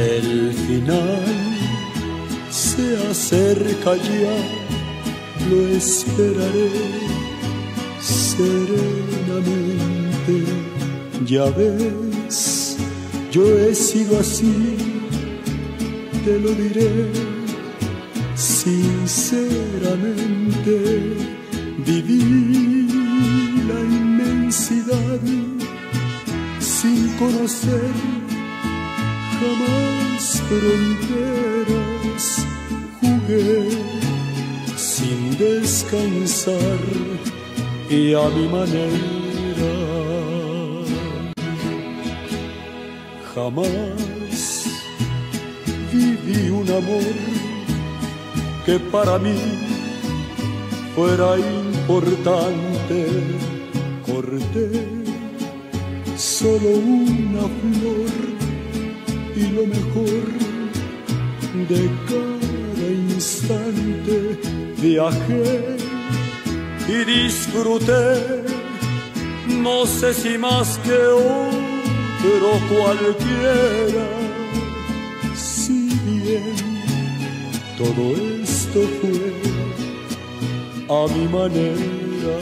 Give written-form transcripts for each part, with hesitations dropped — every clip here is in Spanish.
El final se acerca ya, lo esperaré serenamente. Ya ves, yo he sido así, te lo diré sinceramente. Viví la inmensidad sin conocer jamás fronteras. Jugué sin descansar y a mi manera. Jamás viví un amor que para mí fuera importante. Corté solo una flor y lo mejor de cada instante. Viajé y disfruté, no sé si más que otro cualquiera. Si bien todo esto fue a mi manera,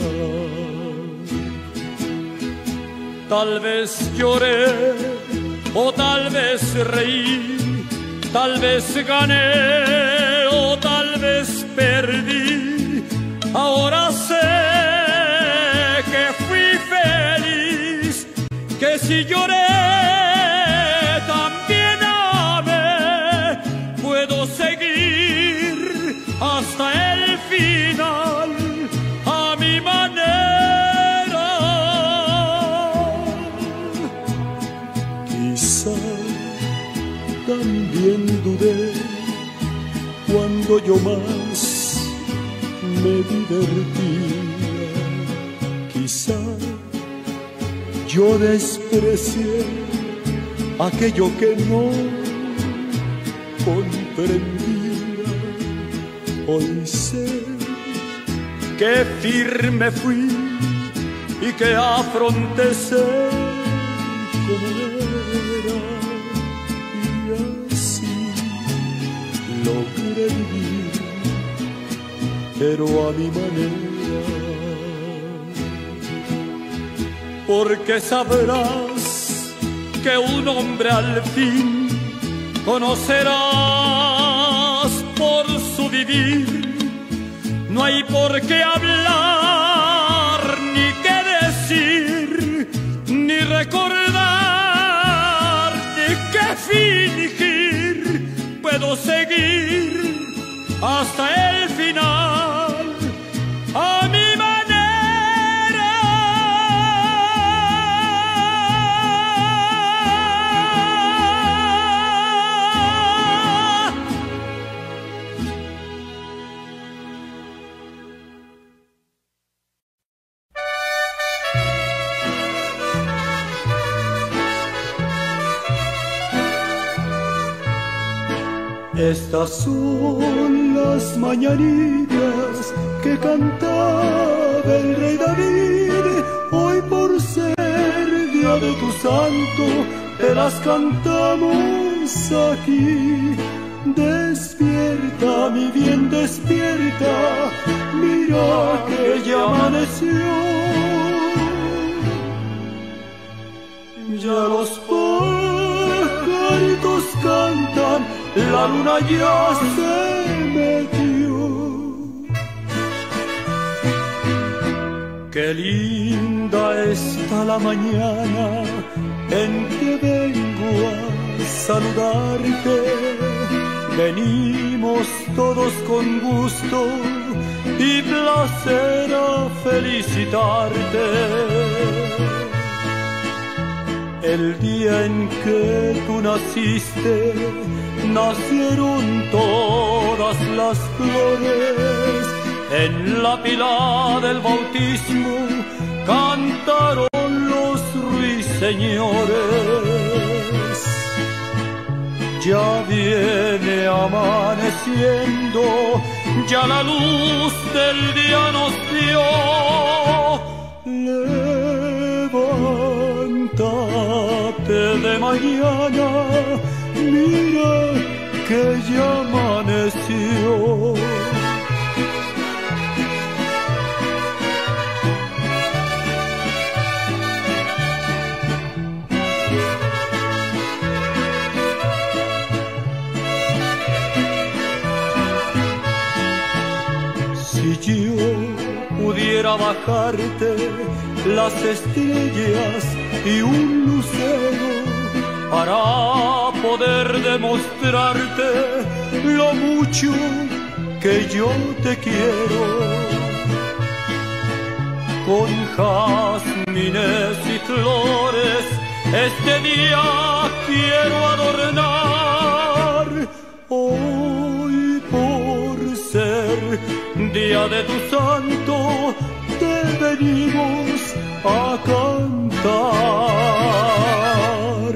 tal vez lloré o tal vez reí, tal vez gané o tal vez perdí. Ahora sé que fui feliz, que si lloré también amé. Puedo seguir hasta el final a mi manera. Quizá también dudé cuando yo más me divertía. Quizá yo desprecié aquello que no comprendía. Hoy sé que firme fui y que afronté ser como era, y así logré vivir, pero a mi manera. Porque sabrás que un hombre al fin conocerás por su vivir. No hay por qué hablar, ni qué decir, ni recordar, ni qué fingir. Puedo seguir hasta el final a mi manera. Estas son las mañanitas que cantaba el rey David. Hoy por ser día de tu santo, te las cantamos aquí. Despierta, mi bien, despierta, mira que ya amaneció. Ya los pajaritos cantan, la luna ya se metió. Qué linda está la mañana en que vengo a saludarte. Venimos todos con gusto y placer a felicitarte. El día en que tú naciste, nacieron todas las flores. En la pila del bautismo cantaron los ruiseñores. Ya viene amaneciendo, ya la luz del día nos dio. Levántate de mañana, mira que ya amaneció. Si yo pudiera bajarte las estrellas y un lucero para poder demostrarte lo mucho que yo te quiero, con jazmines y flores este día quiero adornar. Hoy por ser día de tu santo te venimos a cantar.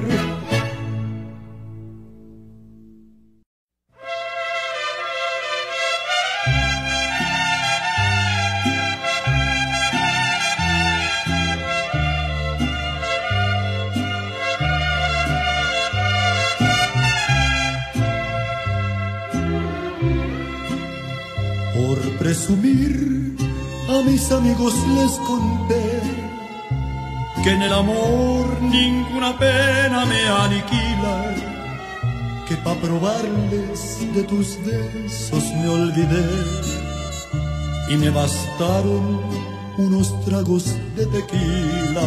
Por presumir a mis amigos les conté que en el amor ninguna pena me aniquila, que pa' probarles de tus besos me olvidé y me bastaron unos tragos de tequila.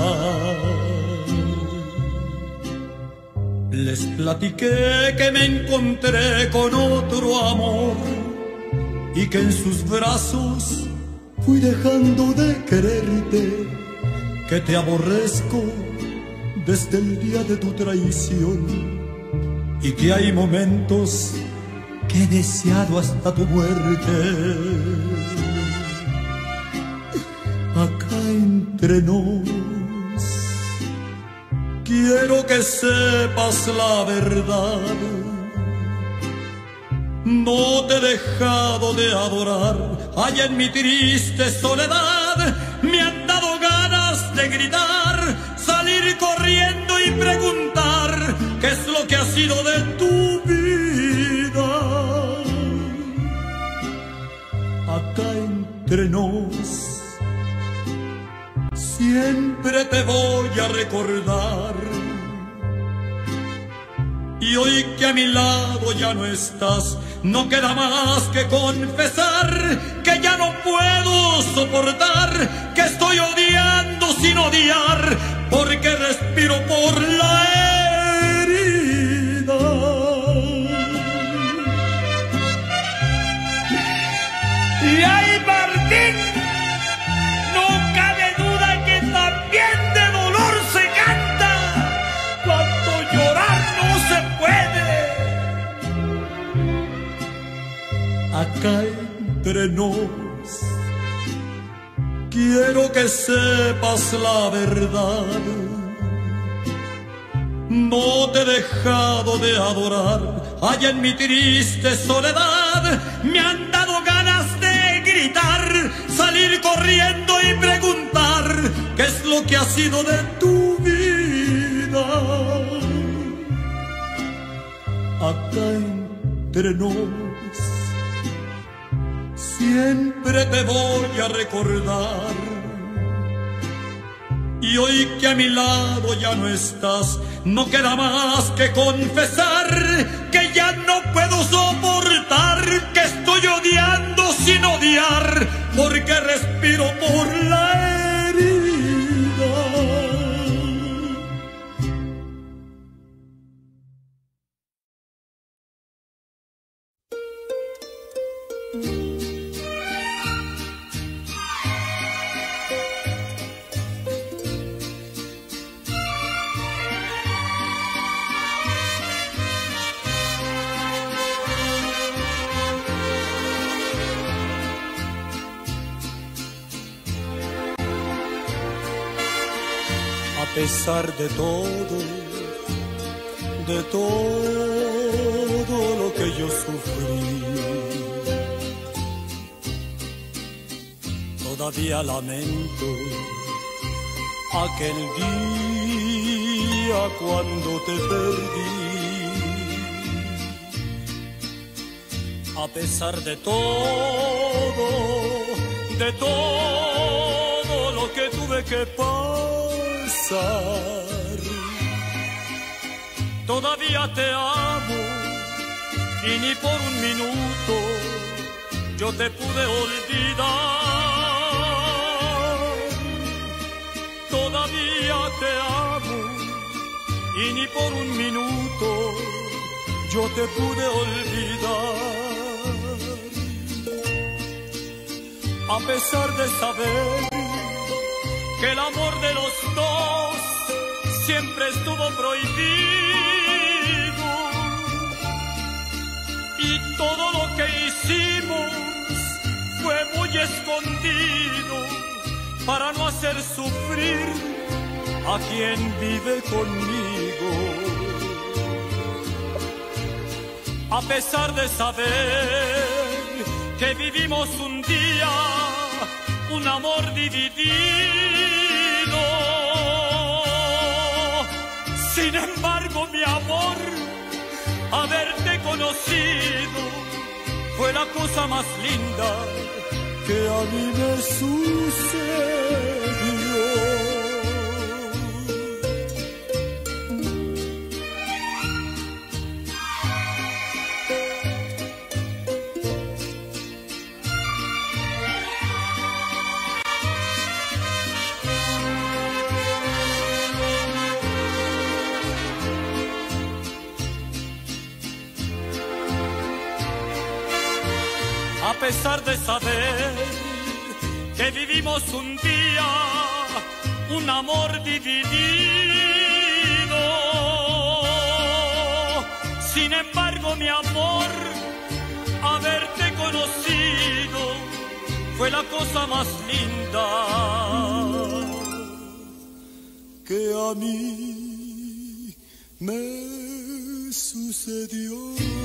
Les platiqué que me encontré con otro amor y que en sus brazos fui dejando de quererte, que te aborrezco desde el día de tu traición y que hay momentos que he deseado hasta tu muerte. Acá entre nos, quiero que sepas la verdad. No te he dejado de adorar, allá en mi triste soledad me han dado ganas de gritar, salir corriendo y preguntar qué es lo que ha sido de tu vida. Acá entre nos, siempre te voy a recordar. Y hoy que a mi lado ya no estás, no queda más que confesar que ya no puedo soportar, que estoy odiando sin odiar, porque respiro por la herida. Y ay, Martín, no cabe duda que también de dolor se canta cuando llorar no se puede. Acá entre nos, quiero que sepas la verdad. No te he dejado de adorar, allá en mi triste soledad me han dado ganas de gritar, salir corriendo y preguntar qué es lo que ha sido de tu vida. Acá entre nos, siempre te voy a recordar. Y hoy que a mi lado ya no estás, no queda más que confesar que ya no puedo soportar, que estoy odiando sin odiar, porque respiro por la herida. A pesar de todo lo que yo sufrí, todavía lamento aquel día cuando te perdí. A pesar de todo lo que tuve que pasar, todavía te amo y ni por un minuto yo te pude olvidar. Todavía te amo y ni por un minuto yo te pude olvidar. A pesar de saber que el amor de los dos siempre estuvo prohibido, y todo lo que hicimos fue muy escondido para no hacer sufrir a quien vive conmigo. A pesar de saber que vivimos un día un amor dividido, sin embargo, mi amor, haberte conocido fue la cosa más linda que a mí me sucedió. A pesar de saber que vivimos un día un amor dividido, sin embargo, mi amor, haberte conocido fue la cosa más linda que a mí me sucedió.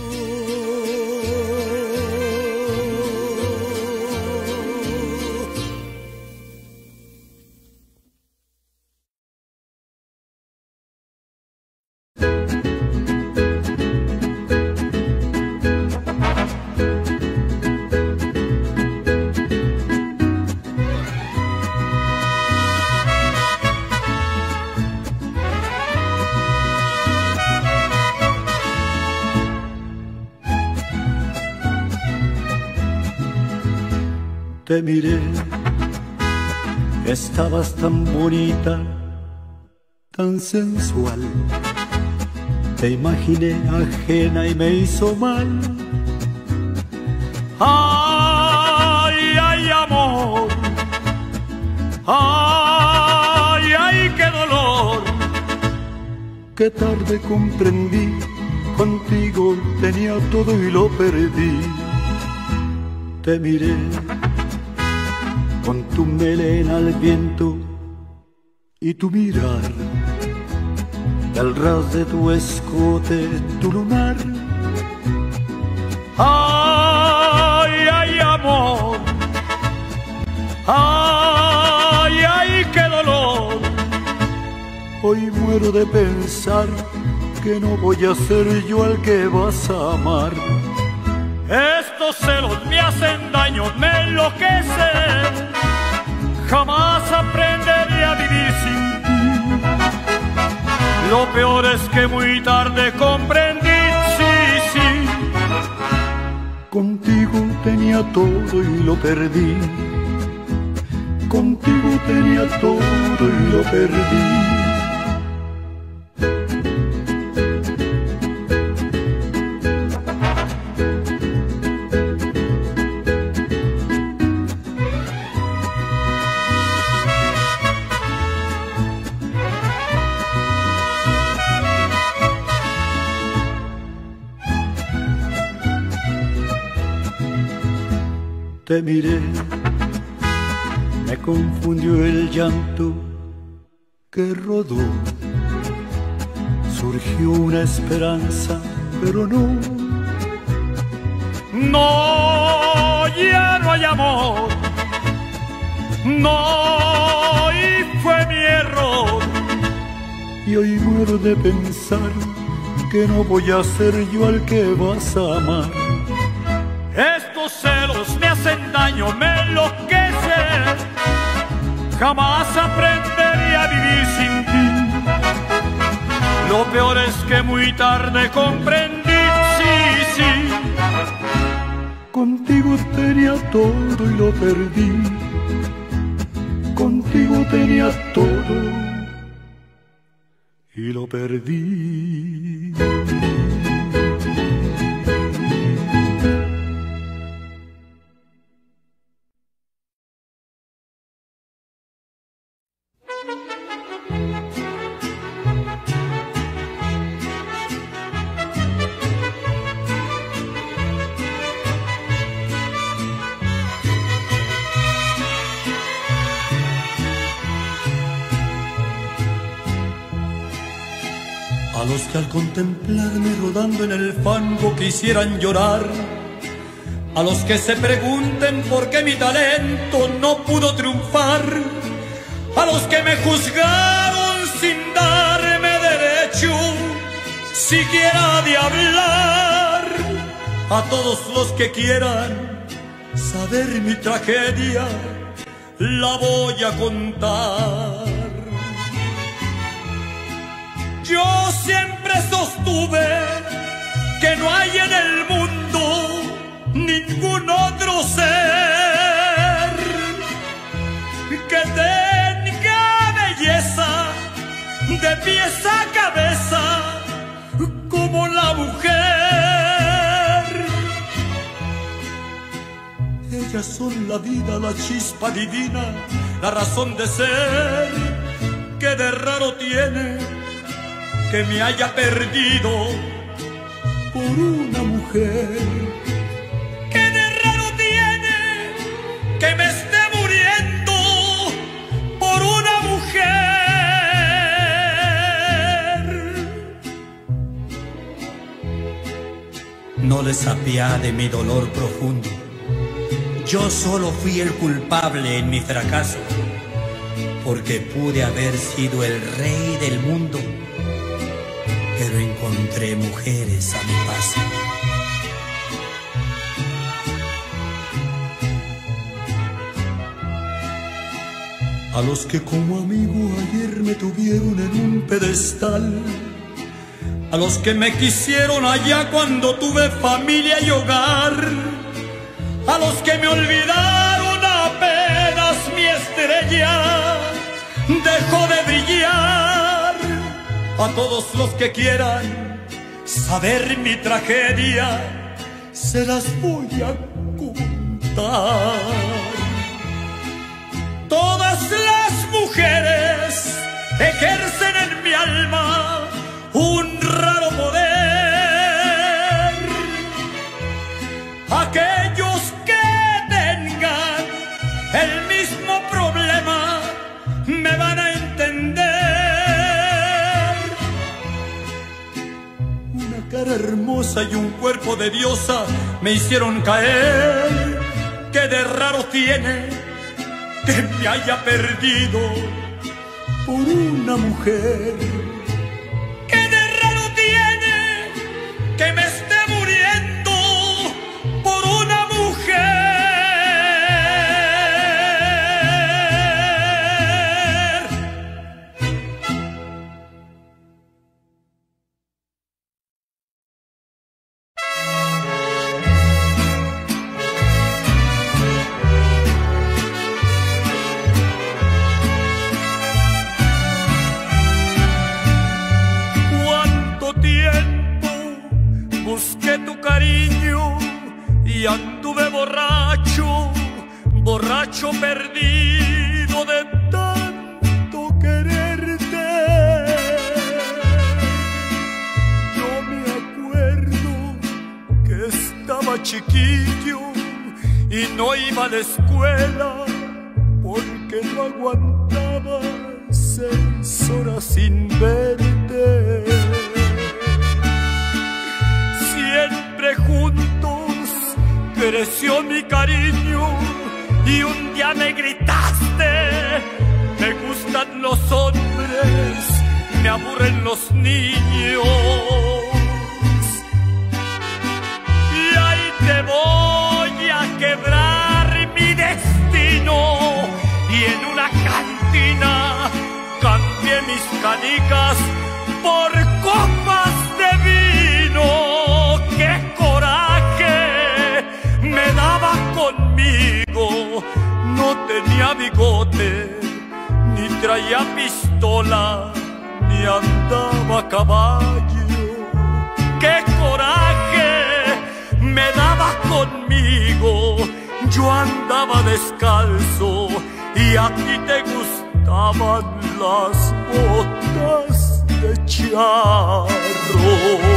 Te miré, estabas tan bonita, tan sensual. Te imaginé ajena y me hizo mal. Ay, ay, amor, ay, ay, qué dolor. Qué tarde comprendí, contigo tenía todo y lo perdí. Te miré con tu melena al viento y tu mirar, del ras de tu escote, tu lunar. Ay, ay, amor, ay, ay, qué dolor. Hoy muero de pensar que no voy a ser yo al que vas a amar. Estos celos me hacen daño, me enloquecen. Jamás aprenderé a vivir sin ti. Lo peor es que muy tarde comprendí, sí, sí. Contigo tenía todo y lo perdí. Contigo tenía todo y lo perdí. Te miré, me confundió el llanto que rodó. Surgió una esperanza, pero no. No, ya no hay amor. No, y fue mi error. Y hoy muero de pensar que no voy a ser yo al que vas a amar. Estos celos me hacen daño, me enloquecen. Jamás aprenderé a vivir sin ti. Lo peor es que muy tarde comprendí, sí. Contigo tenía todo y lo perdí. Contigo tenía todo y lo perdí. A los que al contemplarme rodando en el fango quisieran llorar, a los que se pregunten por qué mi talento no pudo triunfar, a los que me juzgaron sin darme derecho siquiera de hablar, a todos los que quieran saber mi tragedia, la voy a contar. Yo siempre sostuve que no hay en el mundo ningún otro ser que tenga belleza de pies a cabeza como la mujer. Ellas son la vida, la chispa divina, la razón de ser que de raro tiene que me haya perdido por una mujer. ¿Qué de raro tiene que me esté muriendo por una mujer? No les apiade mi dolor profundo. Yo solo fui el culpable en mi fracaso, porque pude haber sido el rey del mundo, pero encontré mujeres a mi paso. A los que como amigo ayer me tuvieron en un pedestal, a los que me quisieron allá cuando tuve familia y hogar, a los que me olvidaron apenas mi estrella dejó de brillar, a todos los que quieran saber mi tragedia, se las voy a contar. Todas las mujeres ejercen en mi alma un raro poder. Aquellos que tengan el mismo problema me van a entender. Una cara hermosa y un cuerpo de diosa me hicieron caer. Que de raro tiene que me haya perdido por una mujer. Que de raro tiene que me esté muriendo por una mujer. Busqué tu cariño y anduve borracho, borracho perdido de tanto quererte. Yo me acuerdo que estaba chiquillo y no iba a la escuela porque no aguantaba 6 horas sin verte. Siempre juntos creció mi cariño y un día me gritaste: me gustan los hombres, me aburren los niños. Y ahí te voy canicas por copas de vino. ¡Qué coraje me daba conmigo! No tenía bigote, ni traía pistola, ni andaba a caballo. ¡Qué coraje me daba conmigo! Yo andaba descalzo y a ti te gustaban las botas de charro.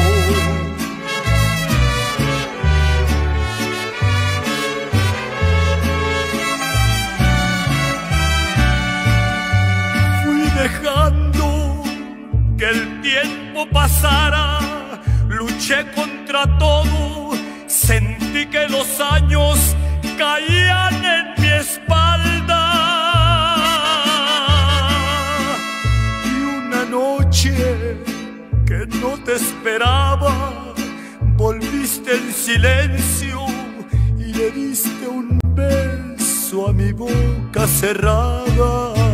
Dejando que el tiempo pasara, luché contra todo, sentí que los años caían en mi espalda. Y una noche que no te esperaba, volviste en silencio y le diste un beso a mi boca cerrada.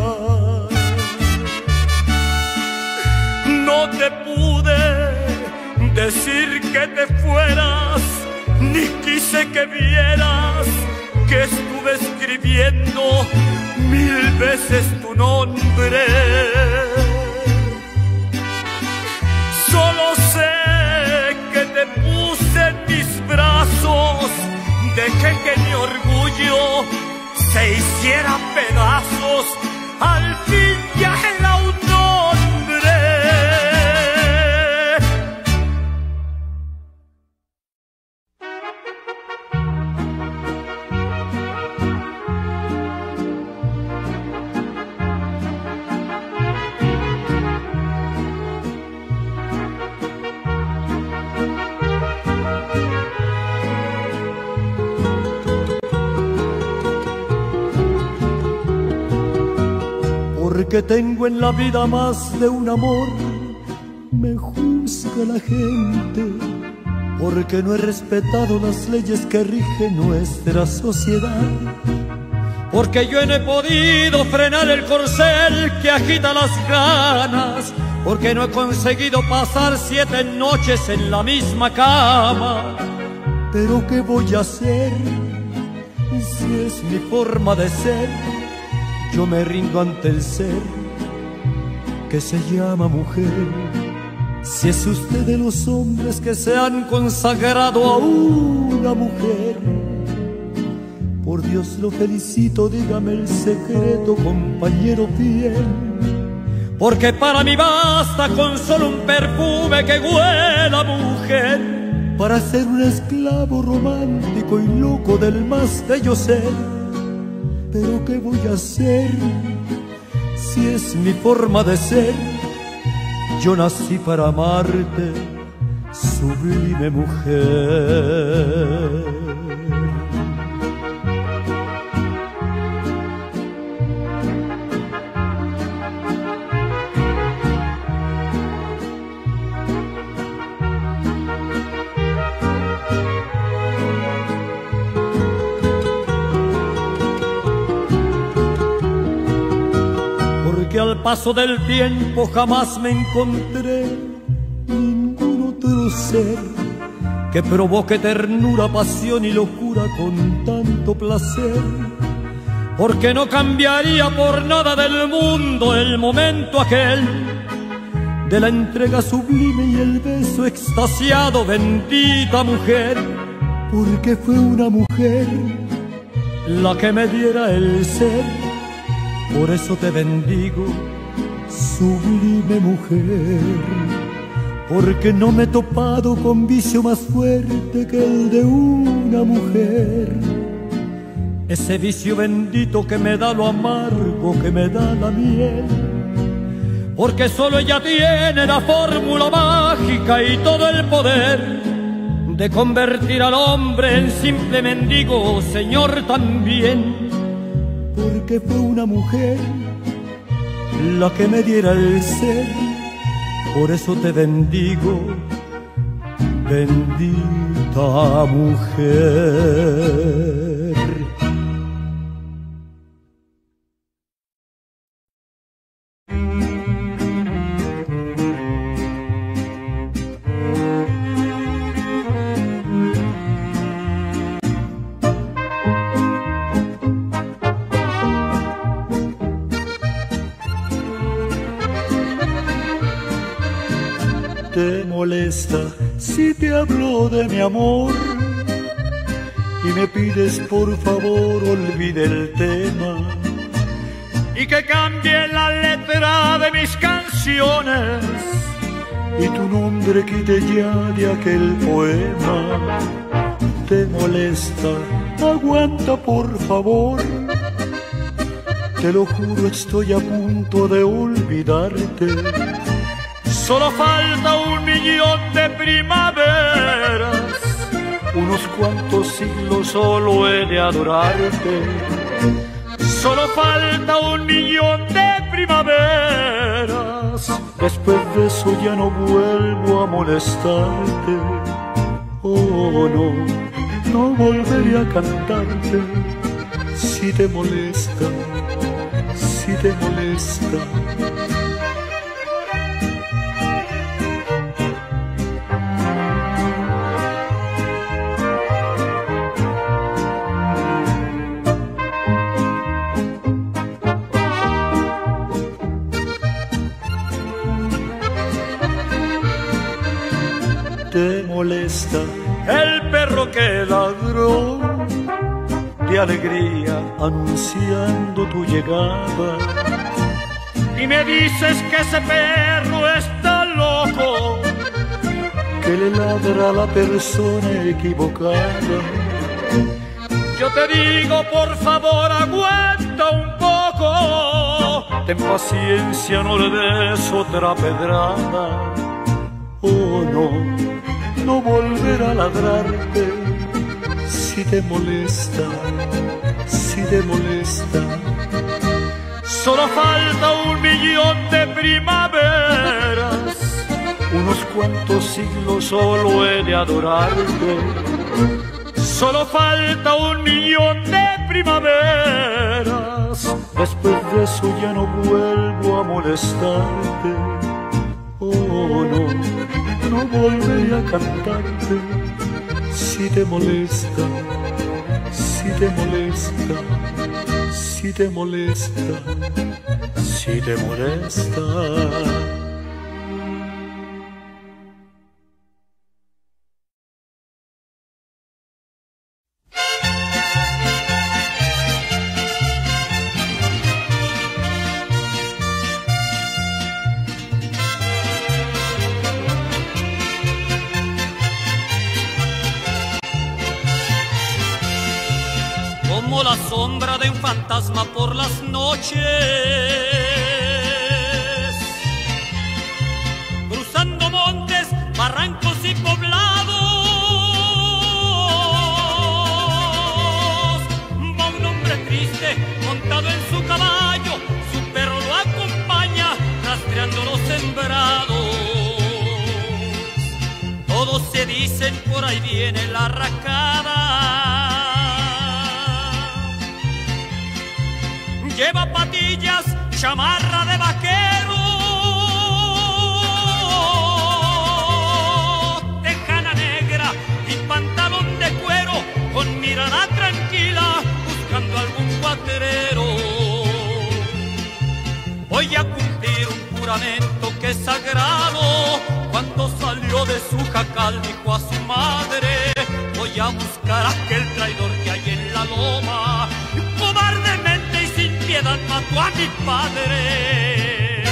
No te pude decir que te fueras, ni quise que vieras que estuve escribiendo 1000 veces tu nombre. Solo sé que te puse en mis brazos, dejé que mi orgullo se hiciera pedazos, al fin ya era un hombre. Porque tengo en la vida más de un amor, me juzga la gente, porque no he respetado las leyes que rigen nuestra sociedad, porque yo no he podido frenar el corcel que agita las ganas, porque no he conseguido pasar 7 noches en la misma cama. Pero ¿qué voy a hacer si es mi forma de ser? Yo me rindo ante el ser que se llama mujer. Si es usted de los hombres que se han consagrado a una mujer, por Dios lo felicito, dígame el secreto, compañero fiel. Porque para mí basta con solo un perfume que huela a mujer, para ser un esclavo romántico y loco del más bello ser. Pero ¿qué voy a hacer si es mi forma de ser? Yo nací para amarte, sublime mujer. Que al paso del tiempo jamás me encontré ningún otro ser que provoque ternura, pasión y locura con tanto placer. Porque no cambiaría por nada del mundo el momento aquel de la entrega sublime y el beso extasiado, bendita mujer. Porque fue una mujer la que me diera el ser. Por eso te bendigo, sublime mujer, porque no me he topado con vicio más fuerte que el de una mujer. Ese vicio bendito que me da lo amargo, que me da la miel, porque solo ella tiene la fórmula mágica y todo el poder de convertir al hombre en simple mendigo, señor también. Porque fue una mujer la que me diera el ser. Por eso te bendigo, bendita mujer. ¿Te molesta si te hablo de mi amor? Y me pides por favor olvide el tema y que cambie la letra de mis canciones y tu nombre quite ya de aquel poema. ¿Te molesta? Aguanta por favor. Te lo juro, estoy a punto de olvidarte. Solo falta 1.000.000 de primaveras, unos cuantos siglos solo he de adorarte. Solo falta 1.000.000 de primaveras, después de eso ya no vuelvo a molestarte. Oh no, no volveré a cantarte. Si te molesta, si te molesta. ¿Te molesta el perro que ladró de alegría anunciando tu llegada? Y me dices que ese perro está loco, que le ladra a la persona equivocada. Yo te digo, por favor, aguanta un poco, ten paciencia, no le des otra pedrada. Oh no, no volver a ladrarte. Si te molesta, si te molesta. Solo falta 1.000.000 de primaveras, unos cuantos siglos solo he de adorarte. Solo falta 1.000.000 de primaveras, después de eso ya no vuelvo a molestarte. Oh no, no volveré a cantarte. Si te molesta, si te molesta, si te molesta, si te molesta. Como la sombra de un fantasma por las noches, cruzando montes, barrancos y poblados, va un hombre triste montado en su caballo, su perro lo acompaña rastreando los sembrados. Todos se dicen por ahí viene la racada. Lleva patillas, chamarra de vaquero, tejana negra y pantalón de cuero, con mirada tranquila, buscando algún cuatrero. Voy a cumplir un juramento que es sagrado. Cuando salió de su jacal dijo a su madre: voy a buscar a aquel traidor que hay en la loma. Cobardemente y sin piedad mató a mi padre.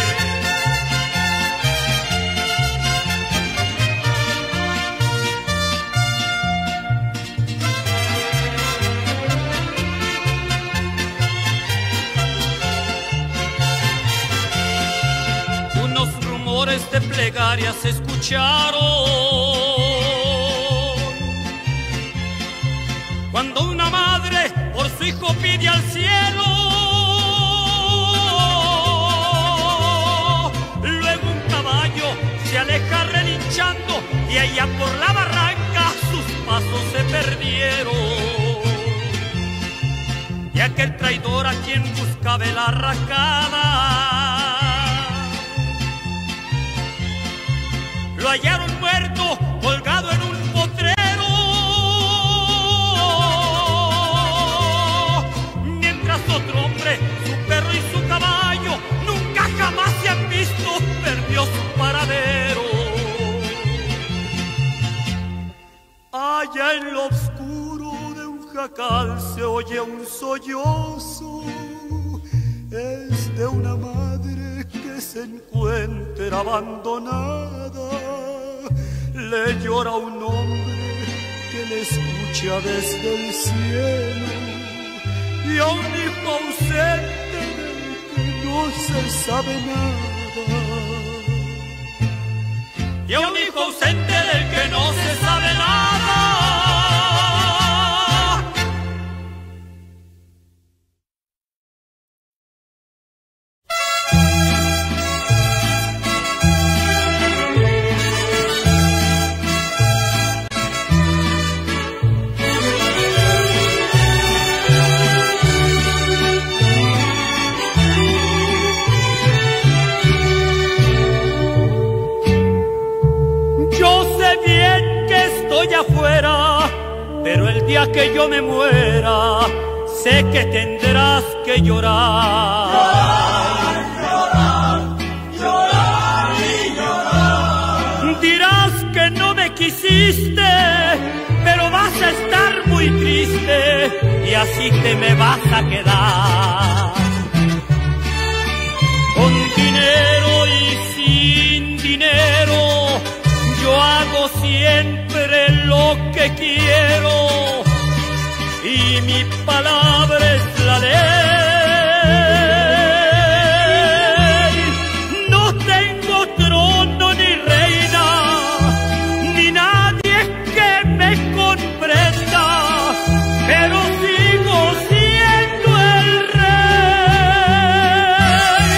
Unos rumores de plegaria se escucharon cuando una madre por su hijo pide al cielo. Luego un caballo se aleja relinchando y allá por la barranca sus pasos se perdieron. Y aquel traidor a quien buscaba la racada lo hallaron muerto, colgado en un potrero. Otro hombre, su perro y su caballo nunca jamás se han visto, perdió su paradero. jacal se oye un sollozo, es de una madre que se encuentra abandonada. Le llora un hombre que le escucha desde el cielo, y a un hijo ausente del que no se sabe nada. Y a un hijo ausente del que no se sabe nada. Afuera, pero el día que yo me muera, sé que tendrás que llorar. Llorar, llorar, llorar y llorar. Dirás que no me quisiste, pero vas a estar muy triste y así te me vas a quedar. Con dinero y sin dinero, yo hago siempre lo que quiero y mi palabra es la ley. No tengo trono ni reina, ni nadie que me comprenda, pero sigo siendo el rey.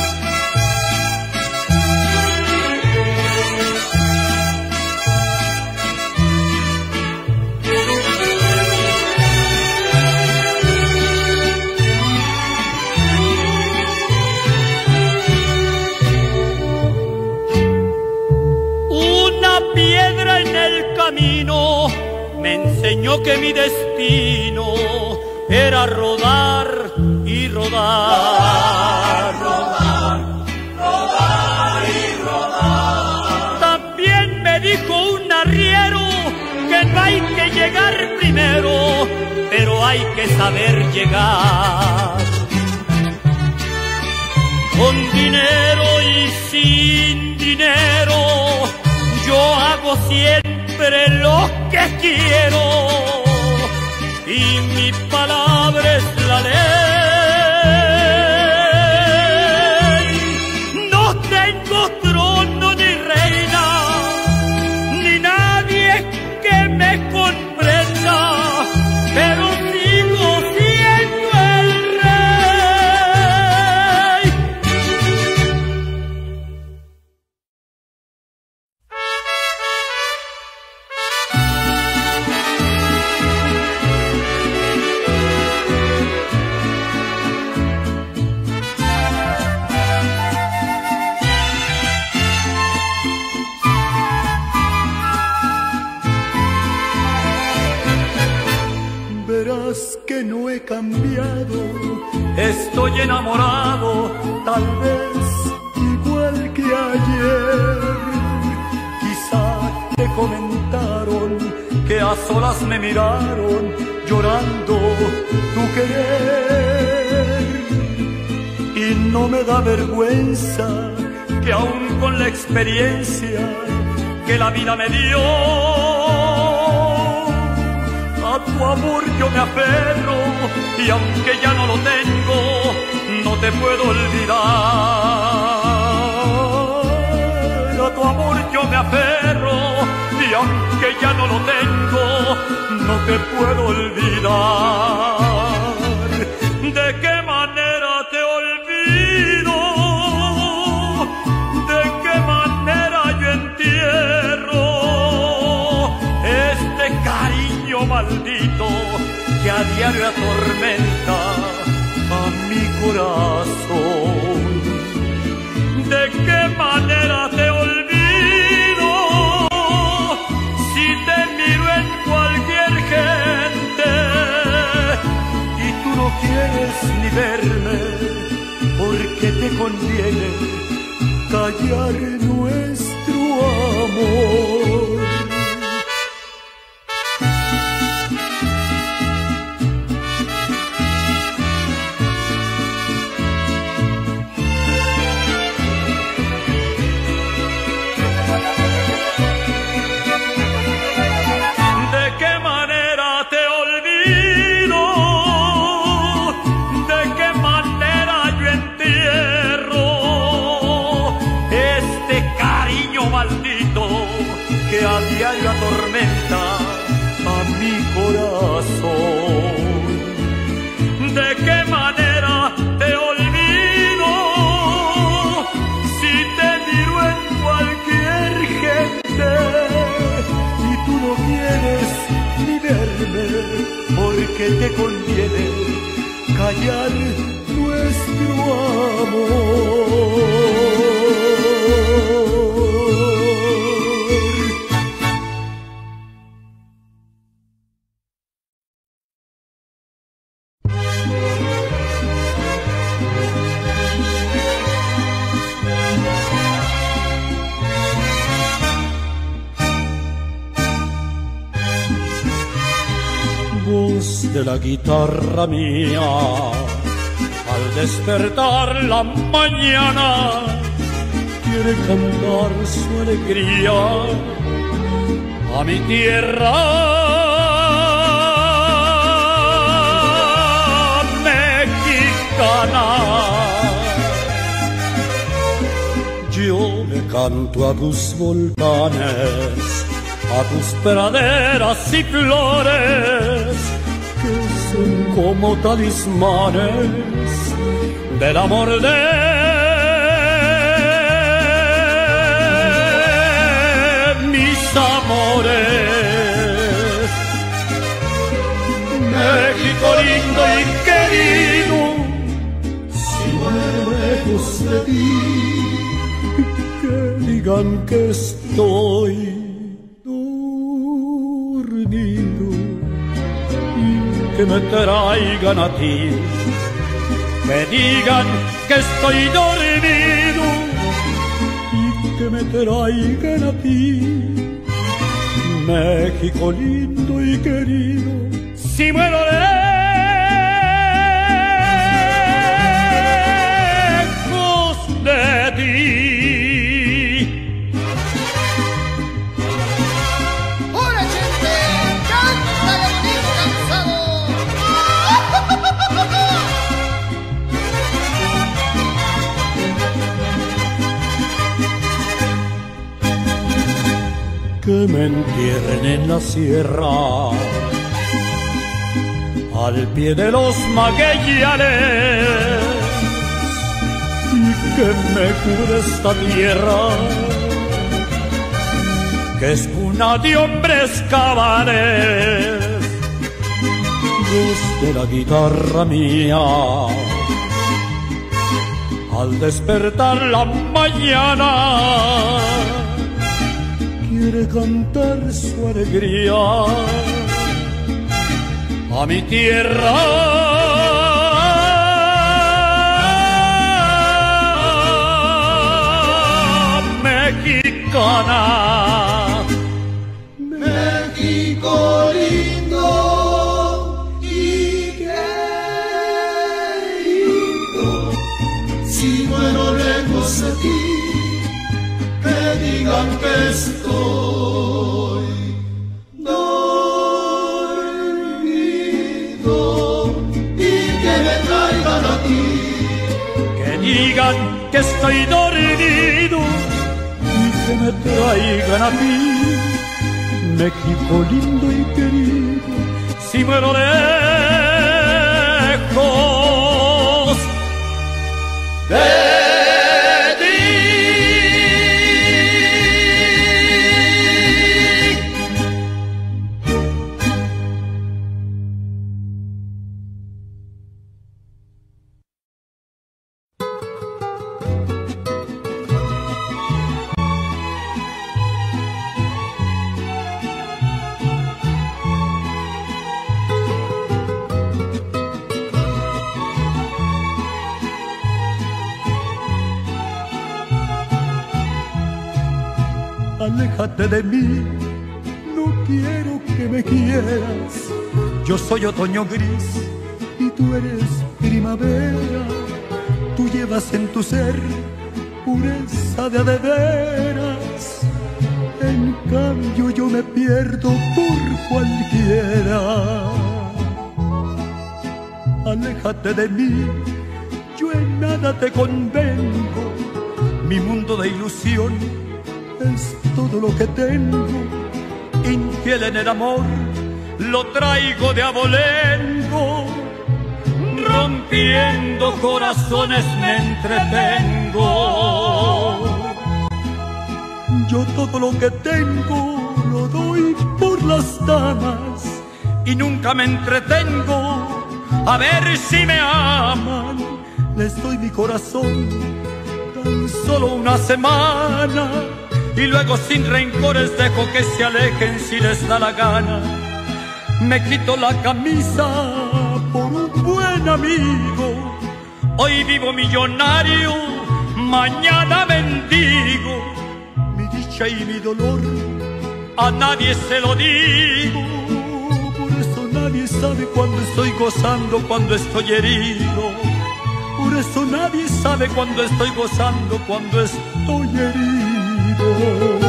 Piedra en el camino me enseñó que mi destino era rodar y rodar. Rodar, rodar y rodar. También me dijo un arriero que no hay que llegar primero, pero hay que saber llegar. Con dinero y sin dinero, yo hago siempre lo que quiero y mi palabra es la ley. No tengo trono ni reina, ni nadie que me comprenda, pero sigo siendo el rey. Verás que no he cambiado, Estoy enamorado, tal vez igual que ayer. Quizá te comentaron que a solas me miraron llorando tu querer, y no me da vergüenza que aún con la experiencia que la vida me dio, a tu amor yo me aferro y aunque ya no lo tengo, no te puedo olvidar. A tu amor yo me aferro y aunque ya no lo tengo, no te puedo olvidar. ¿De qué manera te olvido? ¿De qué manera yo entierro este cariño maldito que a diario atormenta a mi corazón? ¿De qué manera te olvido si te miro en cualquier gente y tú no quieres ni verme porque te conviene callar nuestro amor? maldito que a diario atormenta a mi corazón. ¿De qué manera te olvido si te miro en cualquier gente y tú no quieres ni verme porque te conviene callar nuestro amor? Voz de la guitarra mía, al despertar la mañana, quiere cantar su alegría a mi tierra mexicana. Yo le canto a tus volcanes, a tus praderas y flores, que son como talismanes del amor de mis amores. México lindo y querido, si muero lejos de ti, que digan que estoy dormido y que me traigan a ti. Que digan que estoy dormido y que me traigan a ti. México lindo y querido, si muero lejos de ti. Que me entierren en la sierra, al pie de los Magallanes, y que me cure esta tierra, que es cuna de hombres cabales. Voz de la guitarra mía, al despertar la mañana, quiere cantar su alegría a mi tierra mexicana. México lindo y querido, si muero lejos de ti, que digan que estoy dormido y que me traigan a ti. Que digan que estoy dormido y que me traigan a ti. México lindo y querido, si muero lejos de aléjate de mí, no quiero que me quieras. Yo soy otoño gris y tú eres primavera. Tú llevas en tu ser pureza de veras. En cambio yo me pierdo por cualquiera. Aléjate de mí, yo en nada te convengo. Mi mundo de ilusión es todo lo que tengo. Infiel en el amor, lo traigo de abolengo. Rompiendo corazones me entretengo. Yo todo lo que tengo lo doy por las damas y nunca me entretengo a ver si me aman. Les doy mi corazón tan solo una semana y luego sin rencores dejo que se alejen si les da la gana. Me quito la camisa por un buen amigo. Hoy vivo millonario, mañana mendigo. Mi dicha y mi dolor a nadie se lo digo. Por eso nadie sabe cuando estoy gozando, cuando estoy herido. Por eso nadie sabe cuando estoy gozando, cuando estoy herido.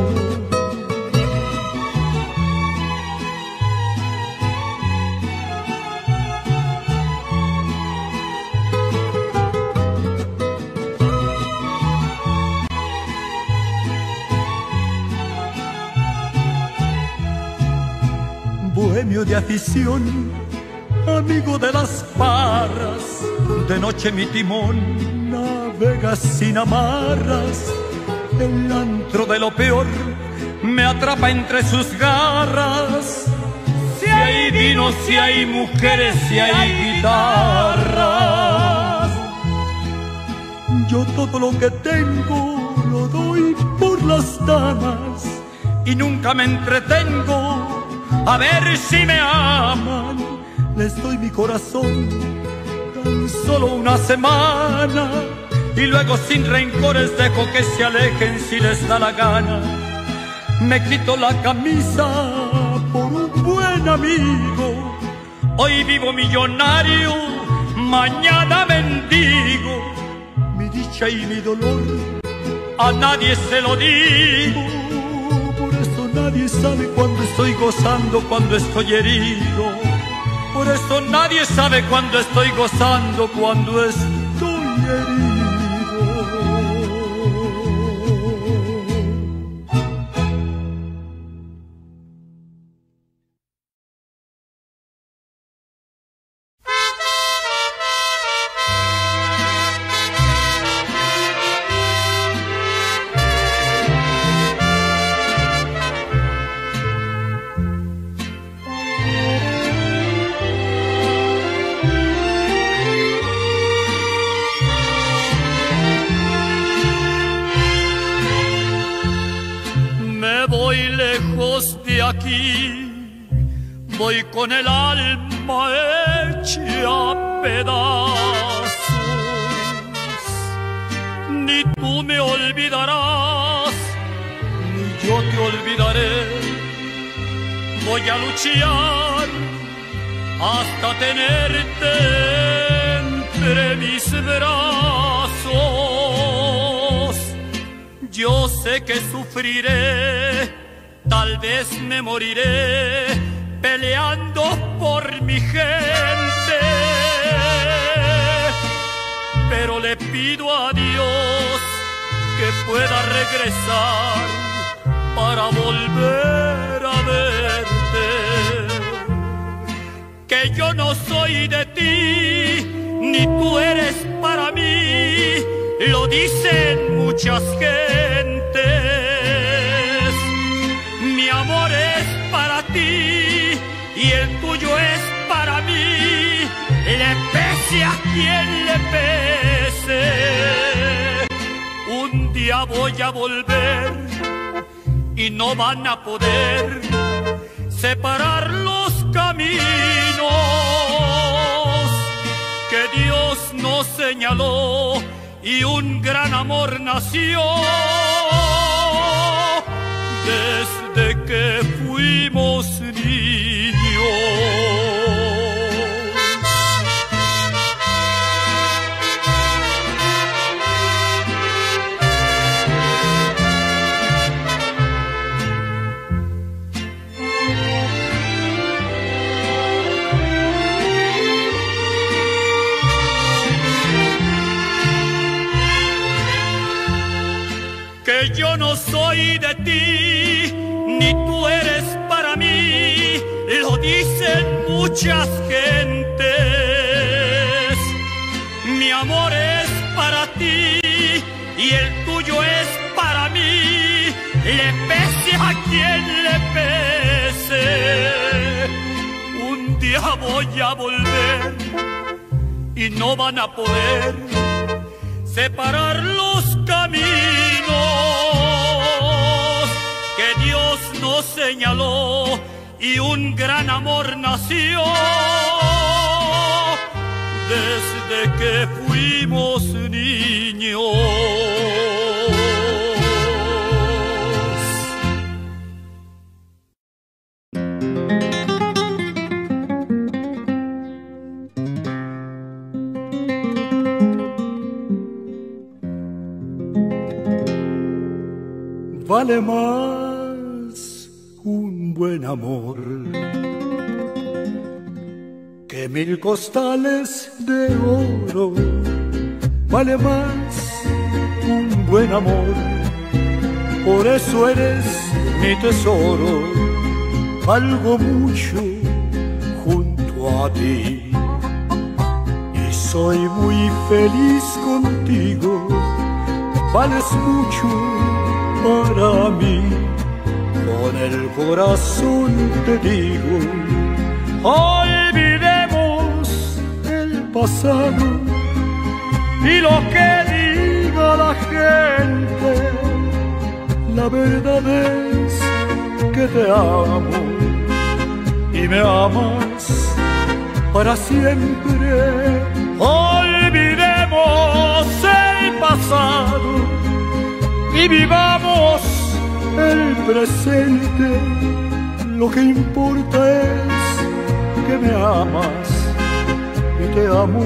Bohemio de afición, amigo de las parras, de noche mi timón navega sin amarras. El antro de lo peor me atrapa entre sus garras. Si hay vino, si hay mujeres, si hay guitarras. Yo todo lo que tengo lo doy por las damas y nunca me entretengo a ver si me aman. Les doy mi corazón tan solo una semana y luego sin rencores dejo que se alejen si les da la gana. Me quito la camisa por un buen amigo. Hoy vivo millonario, mañana mendigo. Mi dicha y mi dolor a nadie se lo digo. Nadie sabe cuando estoy gozando, cuando estoy herido. Por eso nadie sabe cuando estoy gozando, cuando estoy herido. Voy con el alma hecha a pedazos. Ni tú me olvidarás, ni yo te olvidaré. Voy a luchar hasta tenerte entre mis brazos. Yo sé que sufriré, tal vez me moriré peleando por mi gente, pero le pido a Dios que pueda regresar para volver a verte. Que yo no soy de ti, ni tú eres para mí, lo dicen muchas gentes. Mi amor es para ti y el tuyo es para mí, le pese a quien le pese. Un día voy a volver y no van a poder separar los caminos que Dios nos señaló y un gran amor nació desde que fuimos niños. Que yo no no soy de ti, ni tú eres para mí, lo dicen muchas gentes. Mi amor es para ti y el tuyo es para mí, le pese a quien le pese. Un día voy a volver y no van a poder separar los caminos que Dios nos señaló y un gran amor nació desde que fuimos niños. Vale más un buen amor que 1000 costales de oro. Vale más un buen amor, por eso eres mi tesoro. Valgo mucho junto a ti y soy muy feliz contigo. Vales mucho para mí, con el corazón te digo. Olvidemos el pasado y lo que diga la gente. La verdad es que te amo y me amas para siempre. Olvidemos el pasado y vivamos el presente. Lo que importa es que me amas y te amo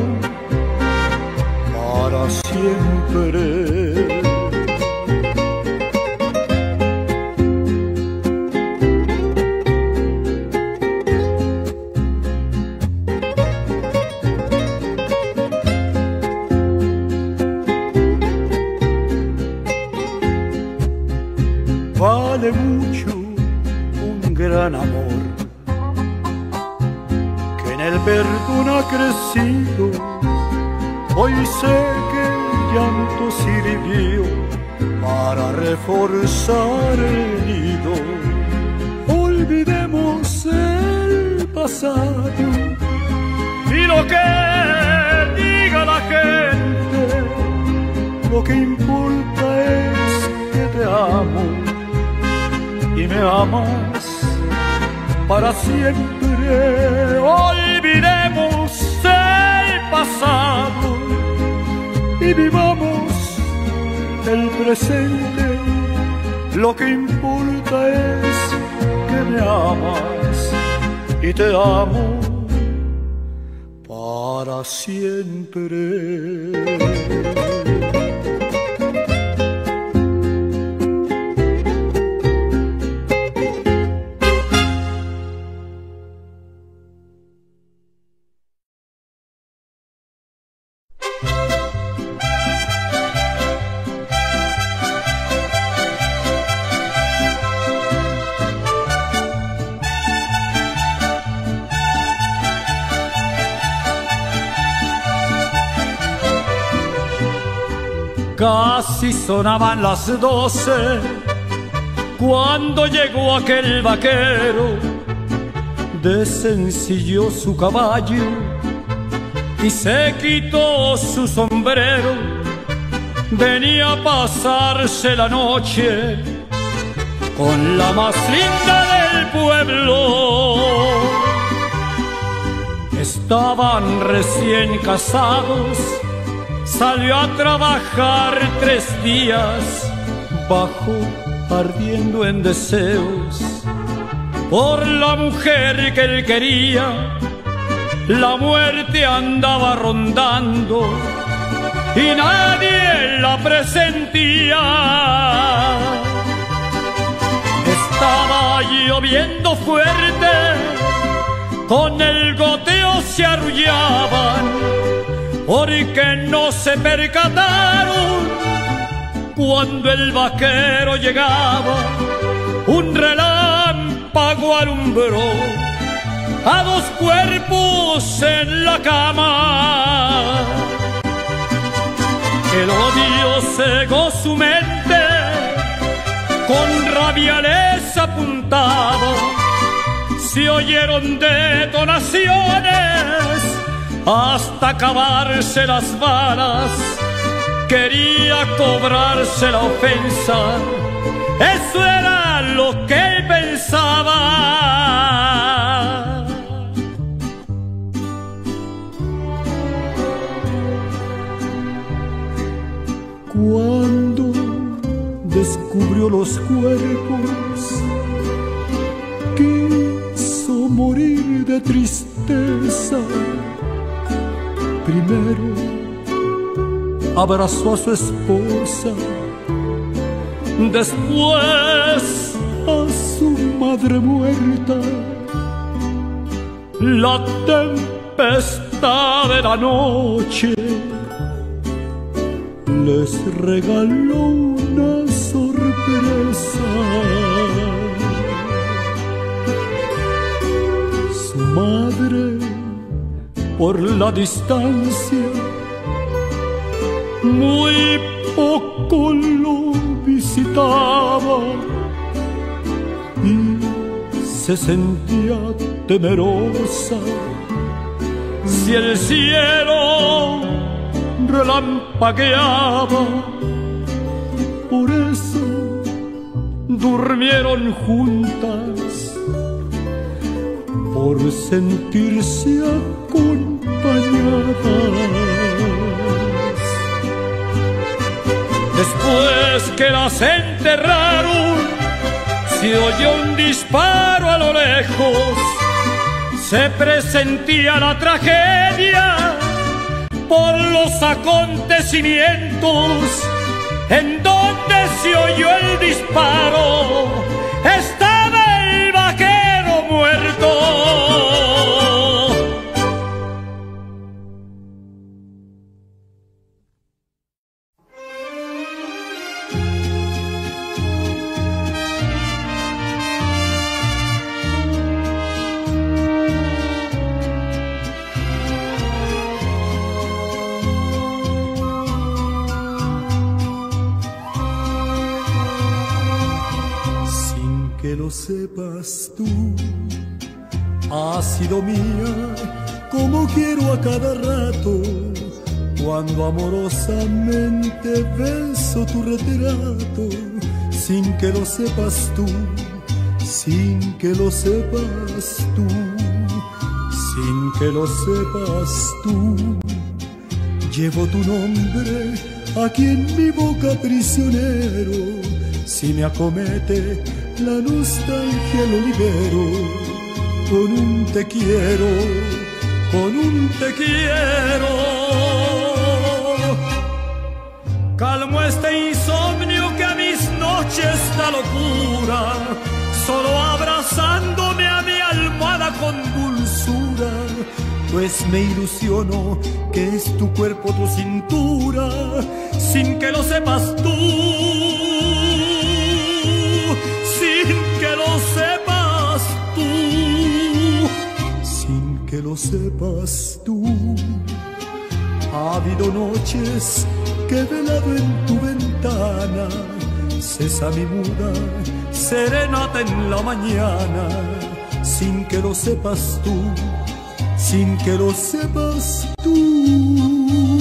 para siempre. Vale mucho un gran amor que en el perdón ha crecido. Hoy sé que el llanto sirvió para reforzar el nido. Olvidemos el pasado y lo que diga la gente. Lo que importa es que te amo y me amas para siempre. Olvidemos el pasado y vivamos el presente. Lo que importa es que me amas y te amo para siempre. Casi sonaban las 12 cuando llegó aquel vaquero. Desencilló su caballo y se quitó su sombrero. Venía a pasarse la noche con la más linda del pueblo. Estaban recién casados. Salió a trabajar 3 días, bajó ardiendo en deseos por la mujer que él quería. La muerte andaba rondando y nadie la presentía. Estaba lloviendo fuerte, con el goteo se arrullaban, porque no se percataron Cuando el vaquero llegaba, un relámpago alumbró a dos cuerpos en la cama. El odio cegó su mente, con rabia les apuntaba. Se oyeron detonaciones hasta acabarse las balas. Quería cobrarse la ofensa, eso era lo que él pensaba. Cuando descubrió los cuerpos, quiso morir de tristeza. Primero abrazó a su esposa, después a su madre muerta. La tempestad de la noche les regaló una sorpresa. Su madre, por la distancia, muy poco lo visitaba y se sentía temerosa si el cielo relampagueaba. Por eso durmieron juntas, por sentirse acompañadas. Después que las enterraron, se oyó un disparo a lo lejos. Se presentía la tragedia por los acontecimientos. En donde se oyó el disparo, estaba el vaquero muerto. Lo sepas tú, has sido mía como quiero a cada rato, cuando amorosamente beso tu retrato, sin que lo sepas tú, sin que lo sepas tú, sin que lo sepas tú. Llevo tu nombre aquí en mi boca prisionero, si me acomete la nostalgia lo libero, con un te quiero, con un te quiero. Calmo este insomnio que a mis noches da locura, solo abrazándome a mi almohada con dulzura, pues me ilusiono que es tu cuerpo, tu cintura, sin que lo sepas tú. Sepas tú, sin que lo sepas tú. Ha habido noches que he velado en tu ventana, sésame muda, serenata en la mañana, sin que lo sepas tú, sin que lo sepas tú.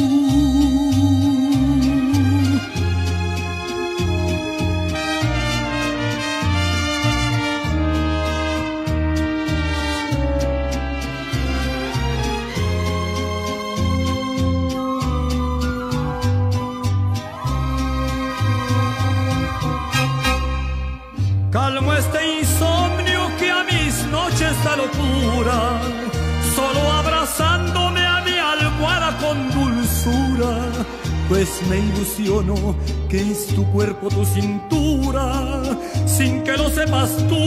Calmo este insomnio que a mis noches da locura, solo abrazándome a mi almohada con dulzura, pues me ilusiono que es tu cuerpo, tu cintura, sin que lo sepas tú,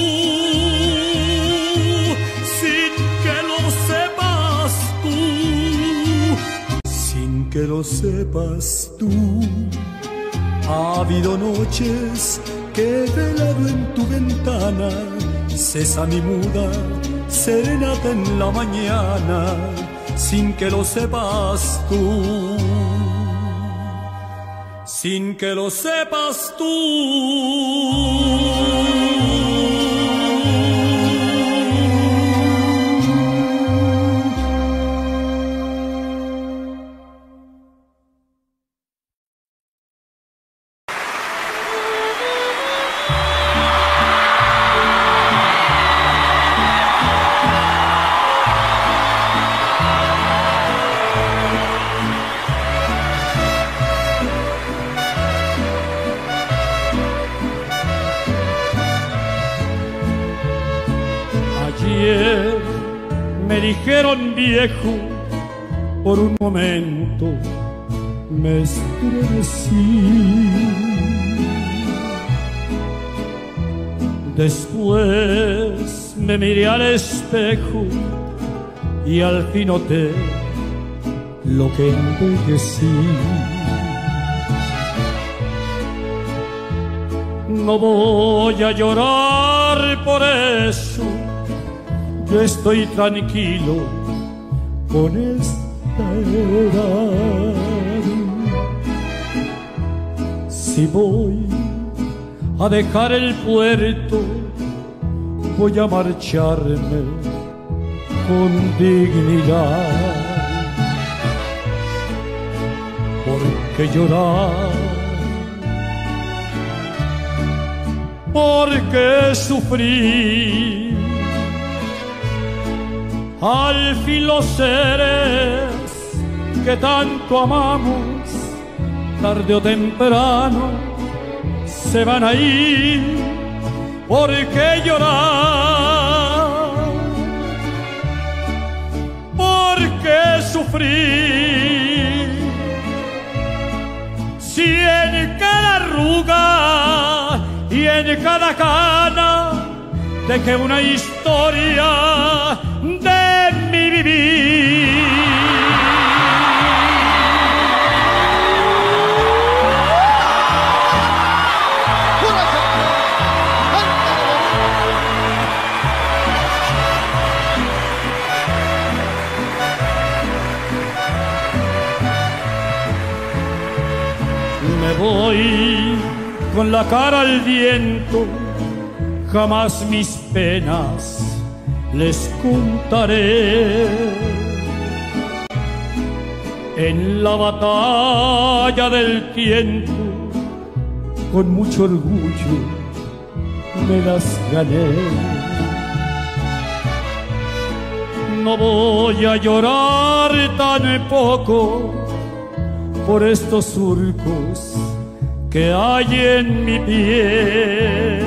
sin que lo sepas tú, sin que lo sepas tú. Ha habido noches que he velado en tu ventana, sésame muda, serenata en la mañana, sin que lo sepas tú, sin que lo sepas tú. Me dijeron viejo, por un momento me estremecí. Después me miré al espejo y al fin noté lo que envejecí. No voy a llorar por eso, yo estoy tranquilo con esta edad. Si voy a dejar el puerto, voy a marcharme con dignidad. Porque llorar, porque sufrir, al fin los seres que tanto amamos, tarde o temprano se van a ir. ¿Por qué llorar? ¿Por qué sufrir? Si en cada arruga y en cada cana dejé una historia de mi vivir. Me voy con la cara al viento, jamás mis penas les contaré. En la batalla del tiempo, con mucho orgullo me las gané. No voy a llorar tan poco por estos surcos que hay en mi piel.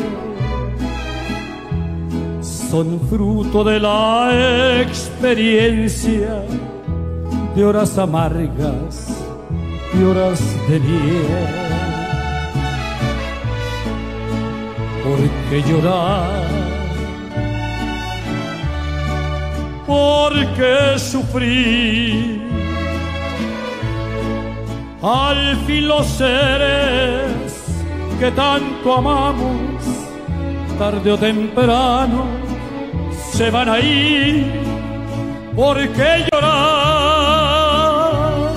Son fruto de la experiencia, de horas amargas y horas de miel. ¿Por qué llorar? ¿Por qué sufrir? Al fin los seres que tanto amamos, tarde o temprano se van a ir. ¿Por qué llorar?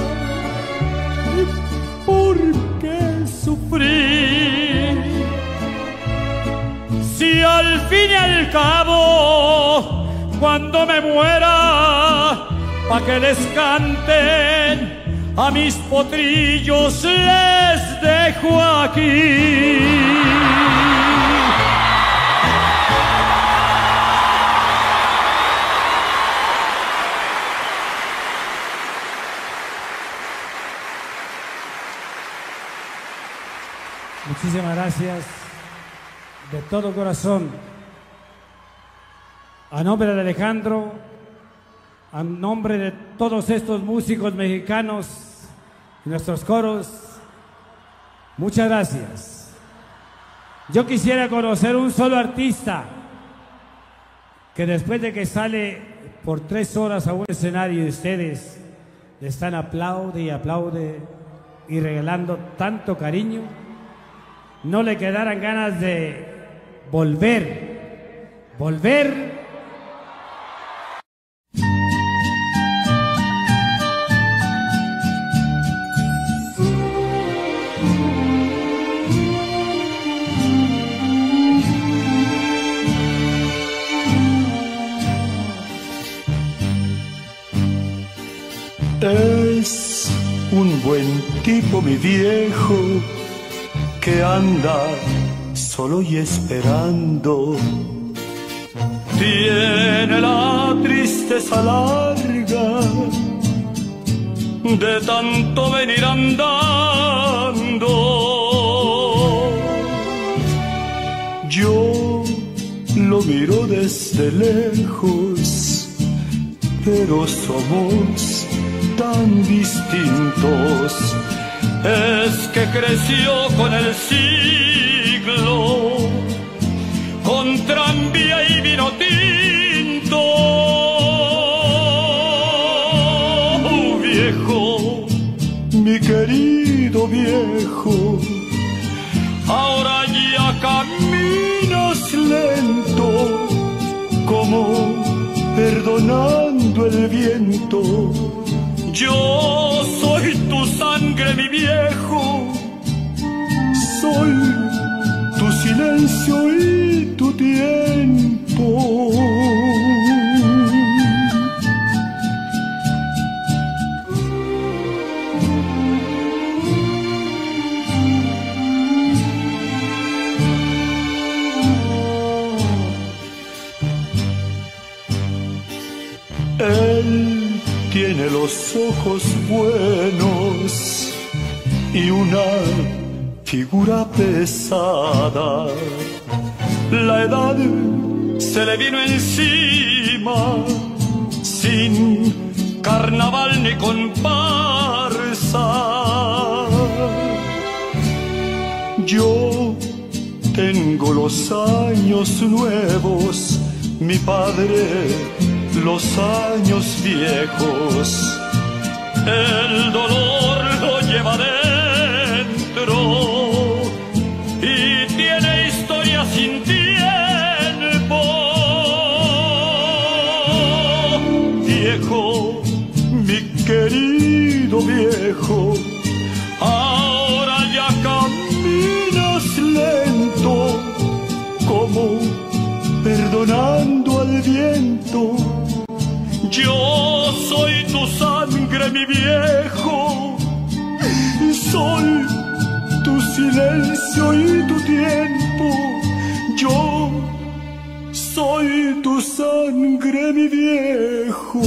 ¿Por qué sufrir? Si al fin y al cabo, cuando me muera, pa' que les canten a mis potrillos, les dejo aquí. Muchísimas gracias de todo corazón. A nombre de Alejandro, a nombre de todos estos músicos mexicanos, nuestros coros, muchas gracias. Yo quisiera conocer un solo artista que después de que sale por 3 horas a un escenario y ustedes le están aplaude y aplaude y regalando tanto cariño, no le quedaran ganas de volver. Es un buen tipo mi viejo que anda solo y esperando. Tiene la tristeza larga de tanto venir andando. Yo lo miro desde lejos, pero somos tan distintos. Es que creció con el siglo, con tranvía y vino tinto. Viejo, mi querido viejo, ahora ya caminas lento, como perdonando el viento. Yo soy tu sangre, mi viejo, soy tu silencio y tu tiempo. Él tiene los ojos buenos y una figura pesada. La edad se le vino encima, sin carnaval ni comparsa. Yo tengo los años nuevos, mi padre los años viejos. El dolor lo lleva dentro y tiene historia sin tiempo. Viejo, mi querido viejo, ahora ya caminas lento, como perdonando al viento. Yo soy tu sangre, mi viejo, soy tu silencio y tu tiempo. Yo soy tu sangre, mi viejo.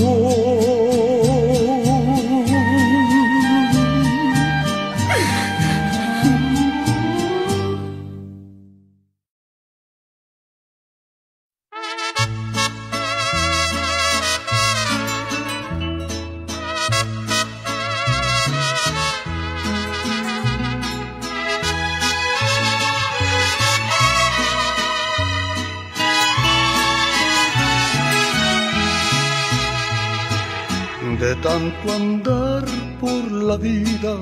De tanto andar por la vida,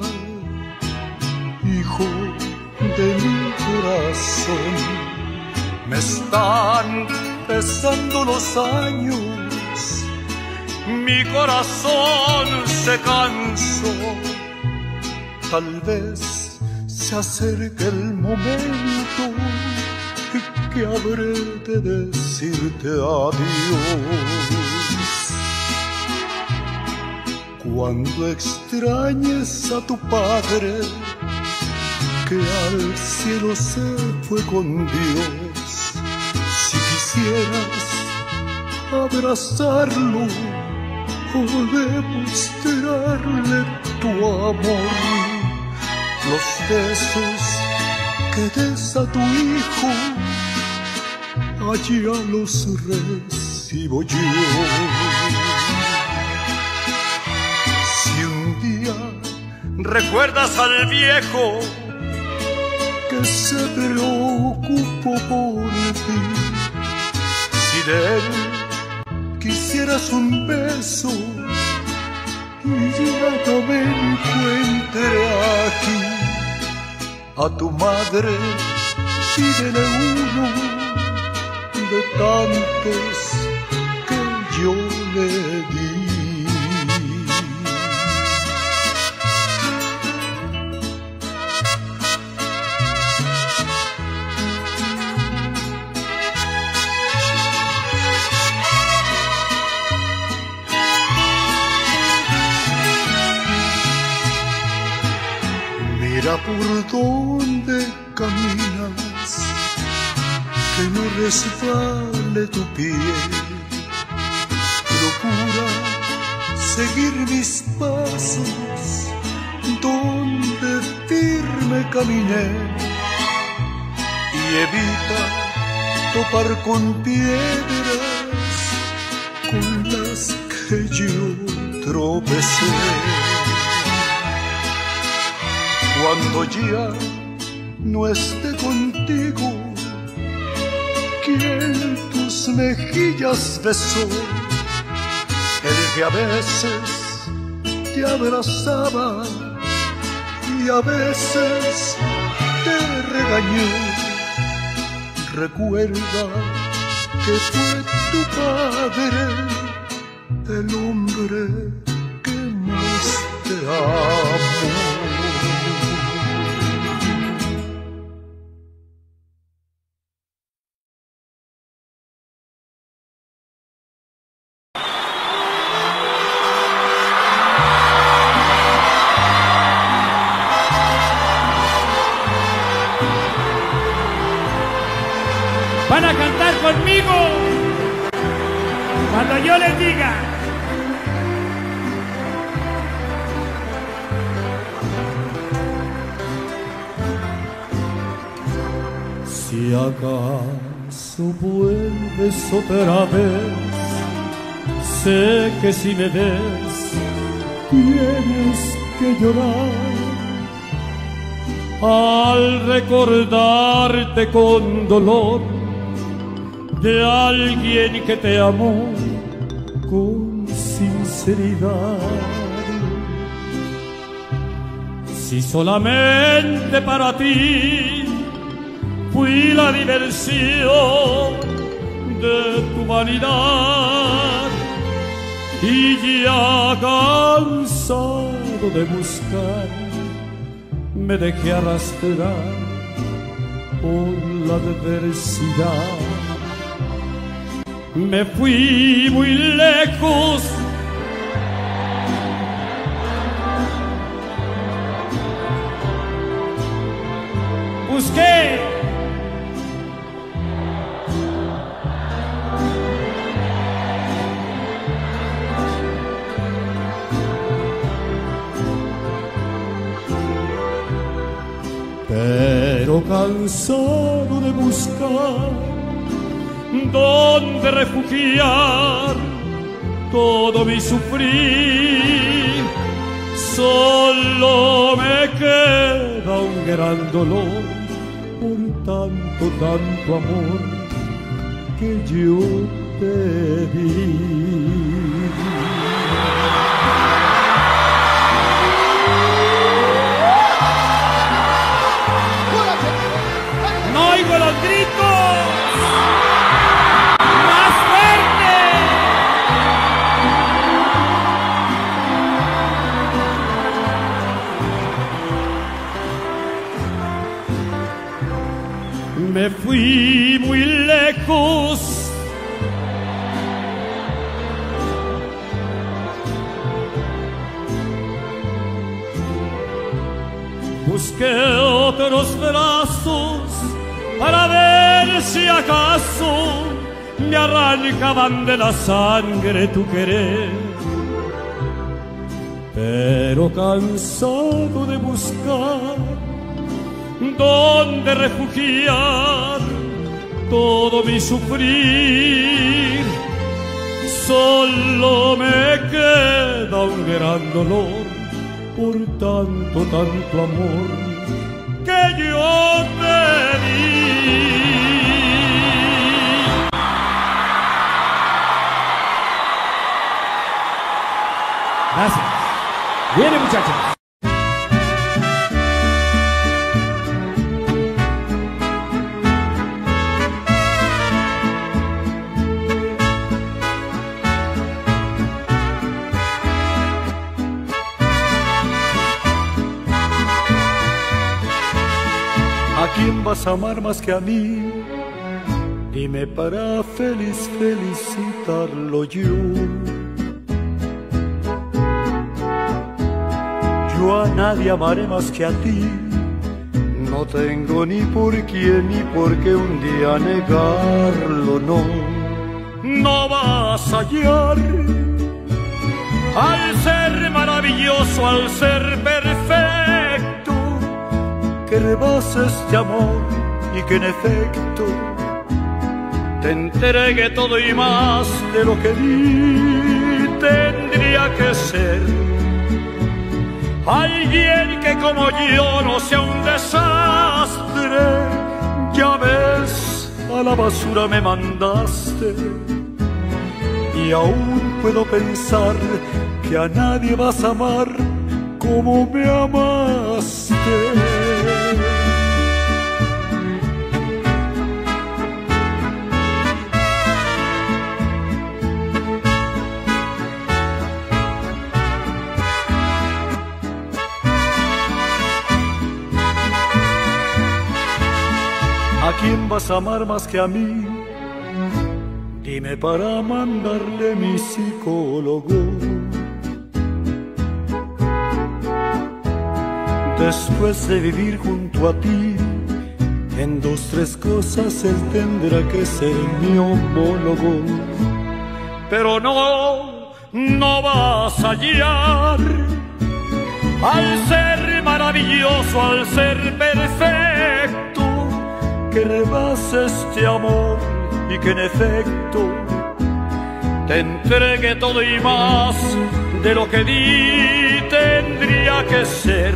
hijo de mi corazón, me están pesando los años, mi corazón se cansó. Tal vez se acerque el momento que habré de decirte adiós. Cuando extrañes a tu padre, que al cielo se fue con Dios, si quisieras abrazarlo o demostrarle tu amor, los besos que des a tu hijo, allá los recibo yo. ¿Recuerdas al viejo que se preocupó por ti? Si de él quisieras un beso, y ya no me encuentre aquí. A tu madre pídele uno de tantos que yo le di. Mira por dónde caminas, que no resbale tu pie. Procura seguir mis pasos donde firme caminé y evita topar con piedras con las que yo tropecé. Cuando ya no esté contigo, quien tus mejillas besó, el que a veces te abrazaba y a veces te regañó. Recuerda que fue tu padre, el hombre que más te amó. Van a cantar conmigo cuando yo les diga. Si acaso vuelves otra vez, sé que si me ves tienes que llorar. Al recordarte con dolor de alguien que te amó con sinceridad. Si solamente para ti fui la diversión de tu vanidad y ya cansado de buscar me dejé arrastrar por la adversidad. Me fui muy lejos, busqué pero cansado de buscar donde refugiar todo mi sufrir, solo me queda un gran dolor por tanto, tanto amor que yo te di. No oigo los gritos. ¡Más fuerte! Me fui muy lejos, busqué otros brazos para ver si acaso me arrancaban de la sangre tu querer. Pero cansado de buscar donde refugiar todo mi sufrir, solo me queda un gran dolor por tanto, tanto amor que yo te di. Gracias. Viene, muchachos. ¿A quién vas a amar más que a mí? Dime para felicitarlo yo. Yo a nadie amaré más que a ti. No tengo ni por quién ni por qué un día negarlo, no. No vas a hallar al ser maravilloso, al ser perfecto, que rebasa este amor y que en efecto te entregue todo y más de lo que di. Tendría que ser alguien que como yo no sea un desastre. Ya ves, a la basura me mandaste y aún puedo pensar que a nadie vas a amar como me amaste. ¿A quién vas a amar más que a mí? Dime para mandarle mi psicólogo. Después de vivir junto a ti, en 2, 3 cosas él tendrá que ser mi homólogo. Pero no vas a hallar al ser maravilloso, al ser perfecto, que rebasa este amor y que en efecto te entregue todo y más de lo que di. Tendría que ser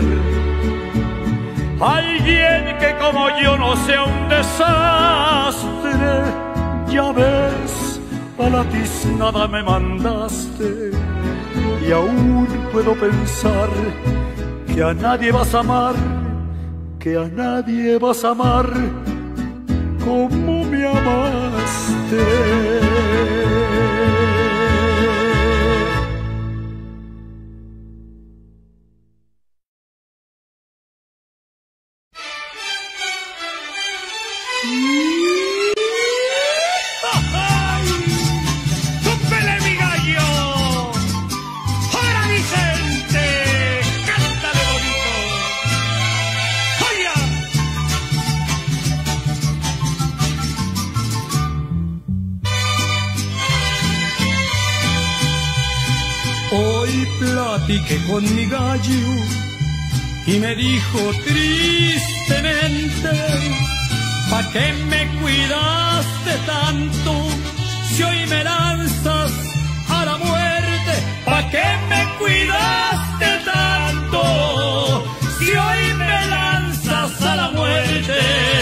alguien que como yo no sea un desastre. Ya ves, a la tiznada me mandaste y aún puedo pensar que a nadie vas a amar, que a nadie vas a amar como me amaste. ¡Súpele, mi gallo! ¡Ahora, Vicente! ¡Cántale bonito! ¡Oya! Hoy platiqué con mi gallo y me dijo tristemente: ¿pa' qué me cuidaste tanto si hoy me lanzas a la muerte? ¿Pa' qué me cuidaste tanto si hoy me lanzas a la muerte?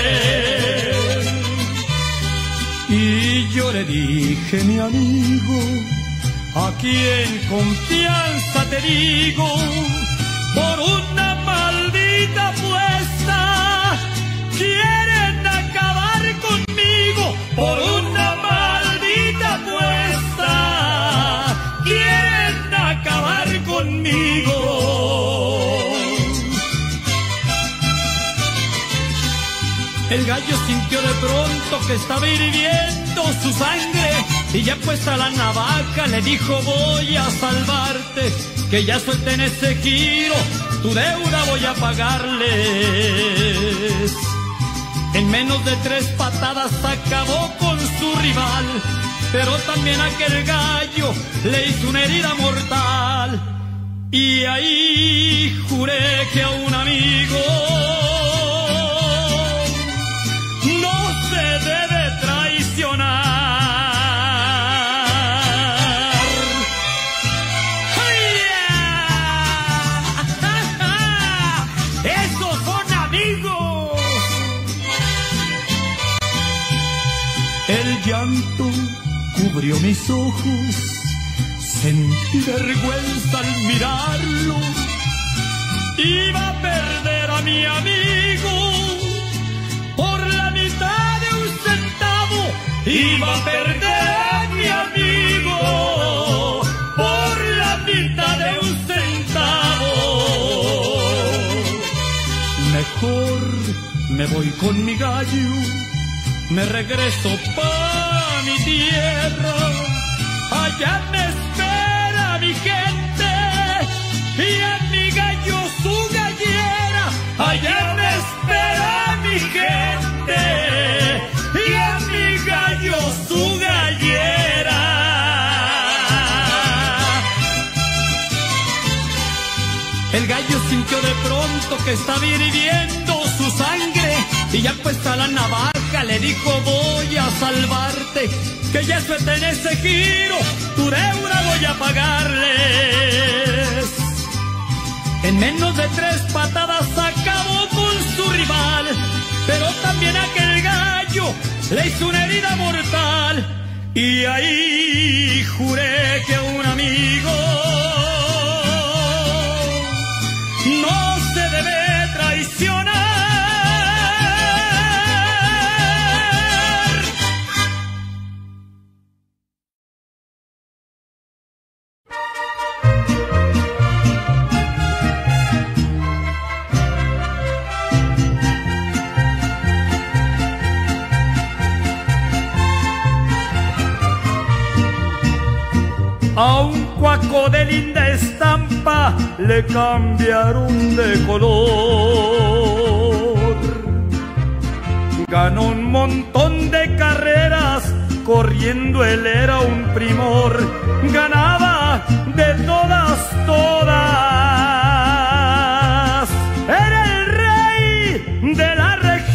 Y yo le dije: mi amigo, aquí en confianza te digo, por una maldita apuesta quieren acabar conmigo. Por una maldita apuesta quieren acabar conmigo. El gallo sintió de pronto que estaba hirviendo su sangre y ya puesta la navaja le dijo: voy a salvarte, que ya suelten ese giro, tu deuda voy a pagarles. En menos de 3 patadas acabó con su rival, pero también aquel gallo le hizo una herida mortal. Y ahí juré que a un amigo no se debe traicionar. ¡Esos son amigos! El llanto cubrió mis ojos, Sentí vergüenza al mirarlo. Iba a perder a mi amigo por la mitad de un centavo. Iba a perder a mi amigo por la mitad de un centavo. Mejor me voy con mi gallo, me regreso pa' mi tierra. Allá me espera mi gente y a mi gallo su gallera. Allá me espera mi gente y a mi gallo su gallera. El gallo sintió de pronto que estaba hirviendo su sangre y ya puesta la navaja le dijo: voy a salvarte, que ya suelta en ese giro, tu deuda voy a pagarles. En menos de 3 patadas acabó con su rival, pero también aquel gallo le hizo una herida mortal. Y ahí juré que un amigo no se debe traicionar. A un cuaco de linda estampa le cambiaron de color. Ganó un montón de carreras, corriendo él era un primor. Ganaba de todas. Era el rey de la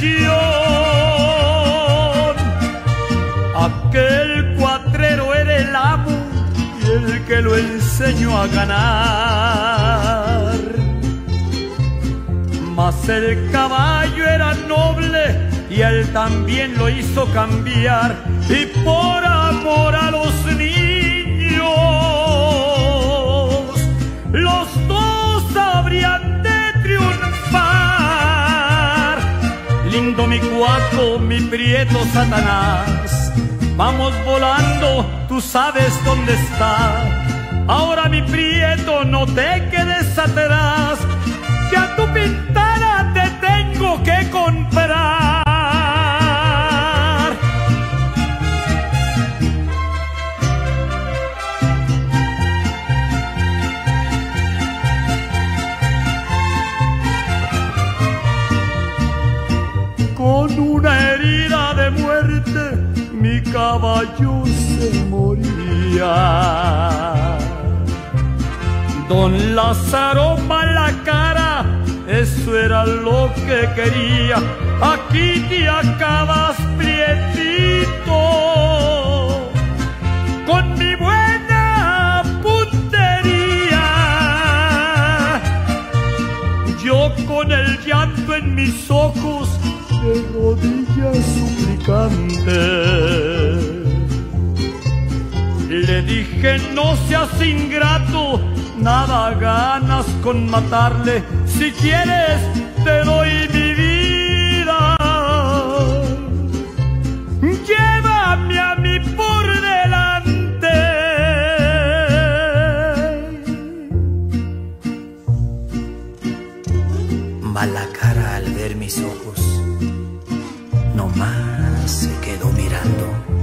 región. Aquel cuatrero era el amo, el que lo enseñó a ganar. Mas el caballo era noble y él también lo hizo cambiar. Y por amor a los niños, los dos habrían de triunfar. Lindo mi cuaco, mi prieto Satanás, vamos volando, tú sabes dónde está. Ahora mi prieto, no te quedes atrás, que a tu pintada te tengo que comprar. Con una herida de muerte mi caballo se moría. Don Lázaro Malacara, eso era lo que quería. Aquí te acabas, prietito, con mi buena puntería. Yo con el llanto en mis ojos, de rodillas suplicante, le dije: no seas ingrato, nada ganas con matarle. Si quieres te doy mi vida, llévame a mí por delante. Malacara, al ver mis ojos, nomás se quedó mirando.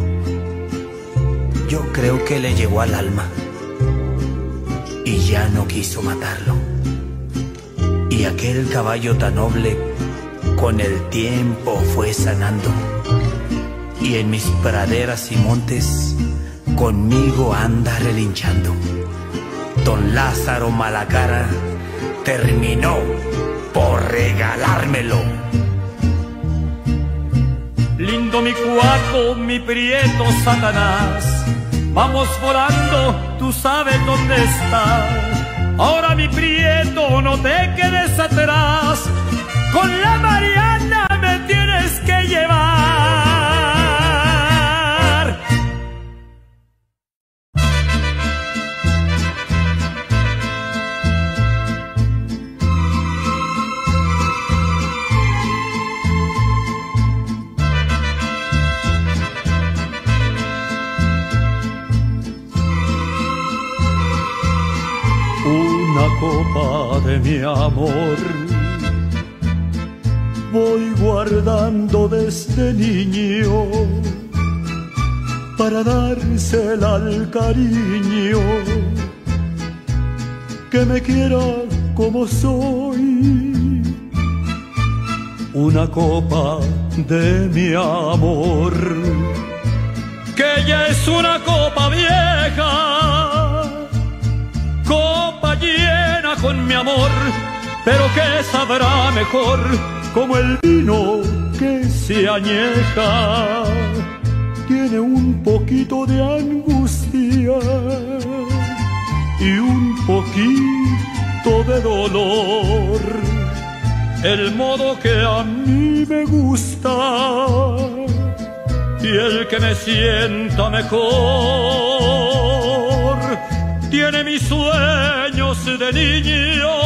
Yo creo que le llegó al alma y ya no quiso matarlo. Y aquel caballo tan noble con el tiempo fue sanando, y en mis praderas y montes conmigo anda relinchando. Don Lázaro Malacara terminó por regalármelo. Lindo mi cuaco, mi prieto Satanás, vamos volando, tú sabes dónde está. Ahora mi prieto, no te quedes atrás, con la Mariana me tienes que llevar. copa de mi amor. Voy guardando desde niño para dársela al cariño que me quiera como soy. Una copa de mi amor, que ya es una copa vieja, copa llena con mi amor, pero que sabrá mejor como el vino que se añeja. Tiene un poquito de angustia y un poquito de dolor, el modo que a mí me gusta y el que me sienta mejor. Tiene mis sueños de niño,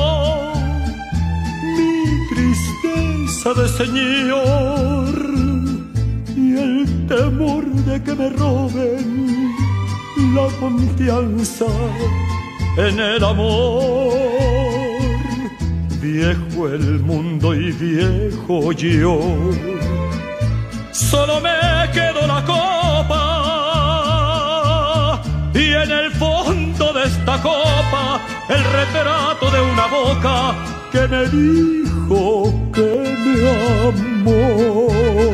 mi tristeza de señor y el temor de que me roben la confianza en el amor. Viejo el mundo y viejo yo, solo me quedó la copa y en el fondo de esta copa el retrato de una boca que me dijo que me amó.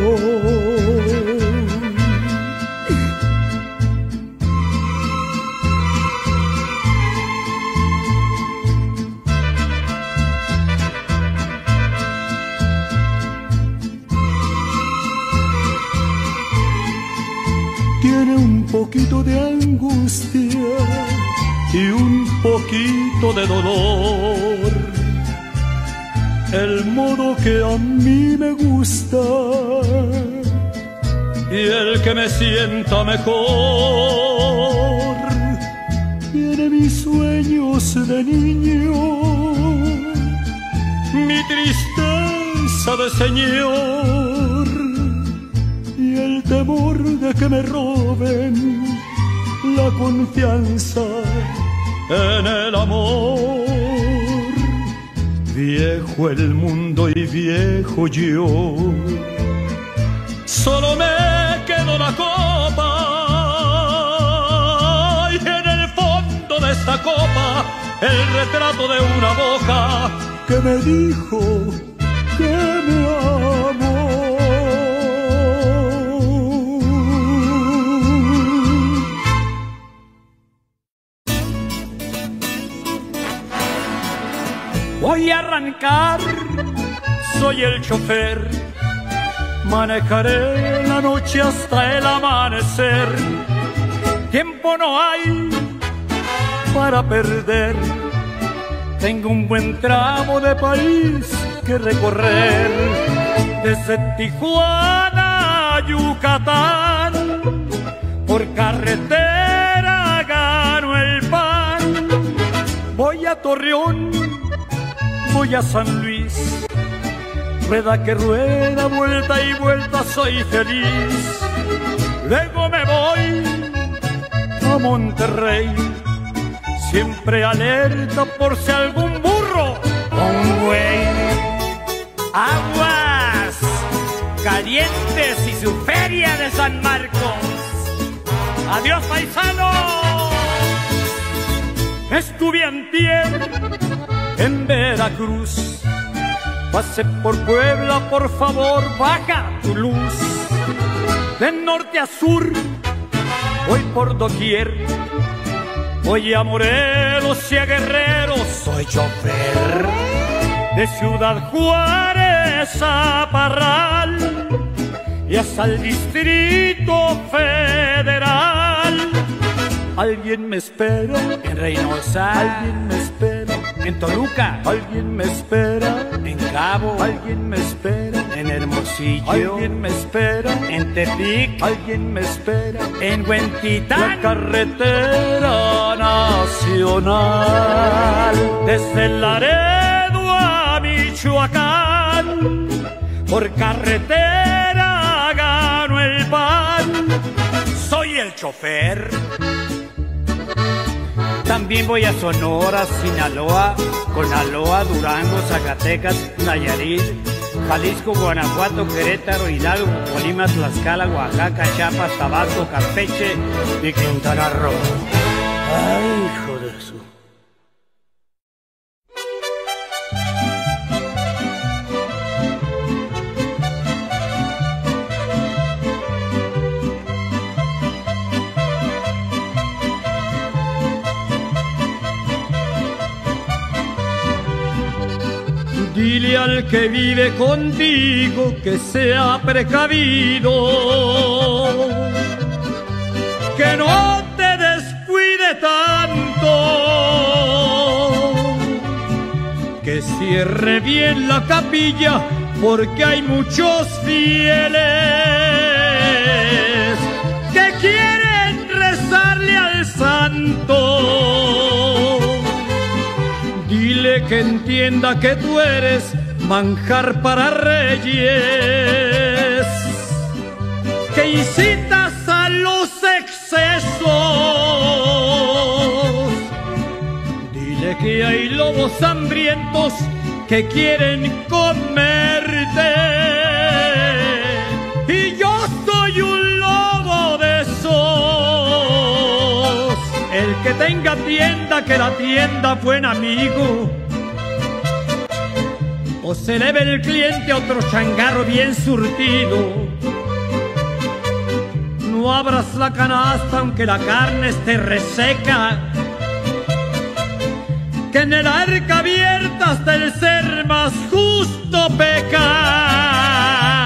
Tiene un poquito de angustia y un poquito de dolor, el modo que a mí me gusta y el que me sienta mejor. Tiene mis sueños de niño, mi tristeza de señor y el temor de que me roben la confianza en el amor. Viejo el mundo y viejo yo, solo me quedó la copa y en el fondo de esta copa el retrato de una boca que me dijo que me amó. Voy a arrancar, soy el chofer, manejaré la noche hasta el amanecer. Tiempo no hay para perder, tengo un buen tramo de país que recorrer. Desde Tijuana a Yucatán, por carretera gano el pan. Voy a Torreón, voy a San Luis, rueda que rueda, vuelta y vuelta, soy feliz. Luego me voy a Monterrey, siempre alerta por si algún burro o un güey. Aguas Calientes y su feria de San Marcos. Adiós, paisanos. Estuve antier en Veracruz, pasé por Puebla, por favor baja tu luz. De norte a sur voy por doquier, voy a Morelos y a Guerrero, soy chofer. De Ciudad Juárez a Parral y hasta el Distrito Federal. Alguien me espera en Reynosa, alguien me espera en Toluca, alguien me espera en Cabo, alguien me espera en Hermosillo, alguien me espera en Tepic, alguien me espera en Huentitán. La carretera nacional, desde Laredo a Michoacán, por carretera gano el pan. Soy el chofer. También voy a Sonora, Sinaloa, Conaloa, Durango, Zacatecas, Nayarit, Jalisco, Guanajuato, Querétaro, Hidalgo, Colima, Tlaxcala, Oaxaca, Chiapas, Tabasco, Campeche y Quintana Roo. Ay, hijo de su... Dile al que vive contigo que sea precavido, que no te descuide tanto, que cierre bien la capilla porque hay muchos fieles que quieren rezarle al santo. Dile que entienda que tú eres manjar para reyes, que incitas a los excesos. Dile que hay lobos hambrientos que quieren comerte, y yo soy un lobo de esos. El que tenga tienda, que la tienda buen amigo, o se eleve el cliente a otro changarro bien surtido. No abras la canasta aunque la carne esté reseca, que en el arca abierta hasta el ser más justo peca.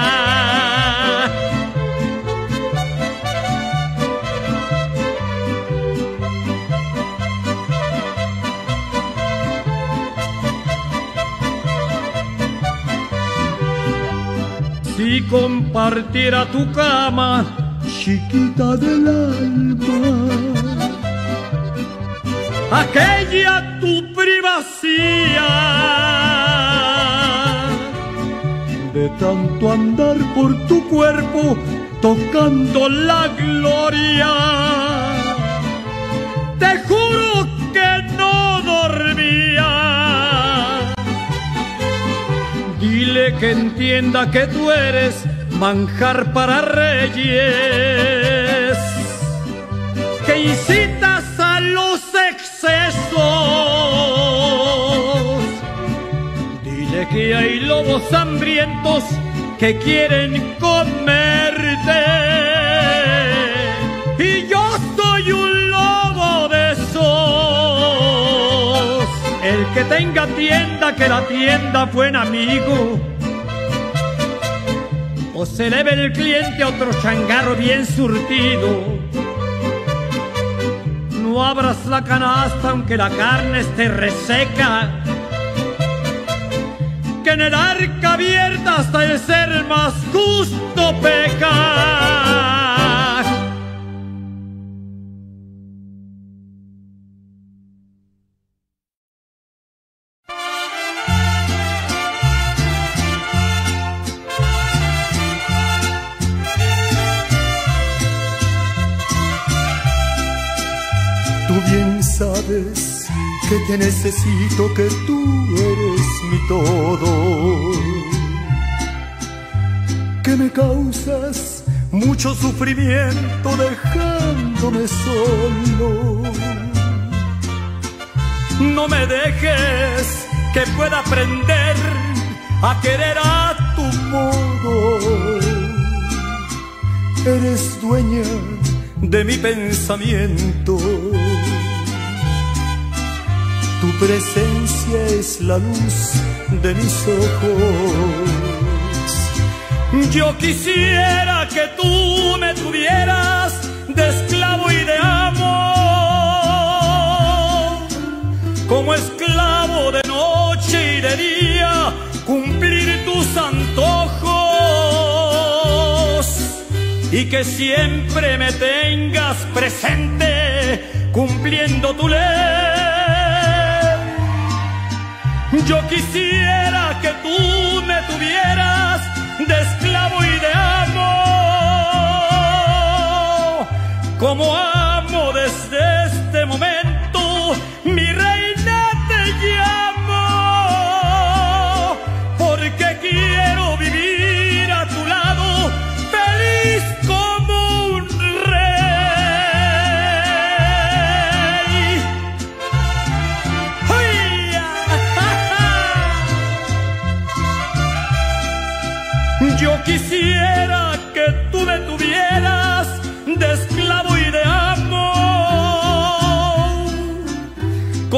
Si compartiera tu cama, chiquita del alma, aquella tu privacidad, de tanto andar por tu cuerpo tocando la gloria, te juro que no dormía. Dile que entienda que tú eres manjar para reyes, que incitas a los excesos. Dile que hay lobos hambrientos que quieren comerte, y yo soy un lobo de esos. El que tenga tienda, que la tienda buen amigo, o se eleve el cliente a otro changarro bien surtido. No abras la canasta aunque la carne esté reseca, que en el arca abierta hasta el ser más justo peca. Bien sabes que te necesito, que tú eres mi todo, que me causas mucho sufrimiento dejándome solo. No me dejes que pueda aprender a querer a tu modo. Eres dueña de mi pensamiento, tu presencia es la luz de mis ojos. Yo quisiera que tú me tuvieras de esclavo y de amo, como esclavo de noche y de día, cumplir tus antojos, y que siempre me tengas presente cumpliendo tu ley. Yo quisiera que tú me tuvieras de esclavo y de amo, como amo desde este momento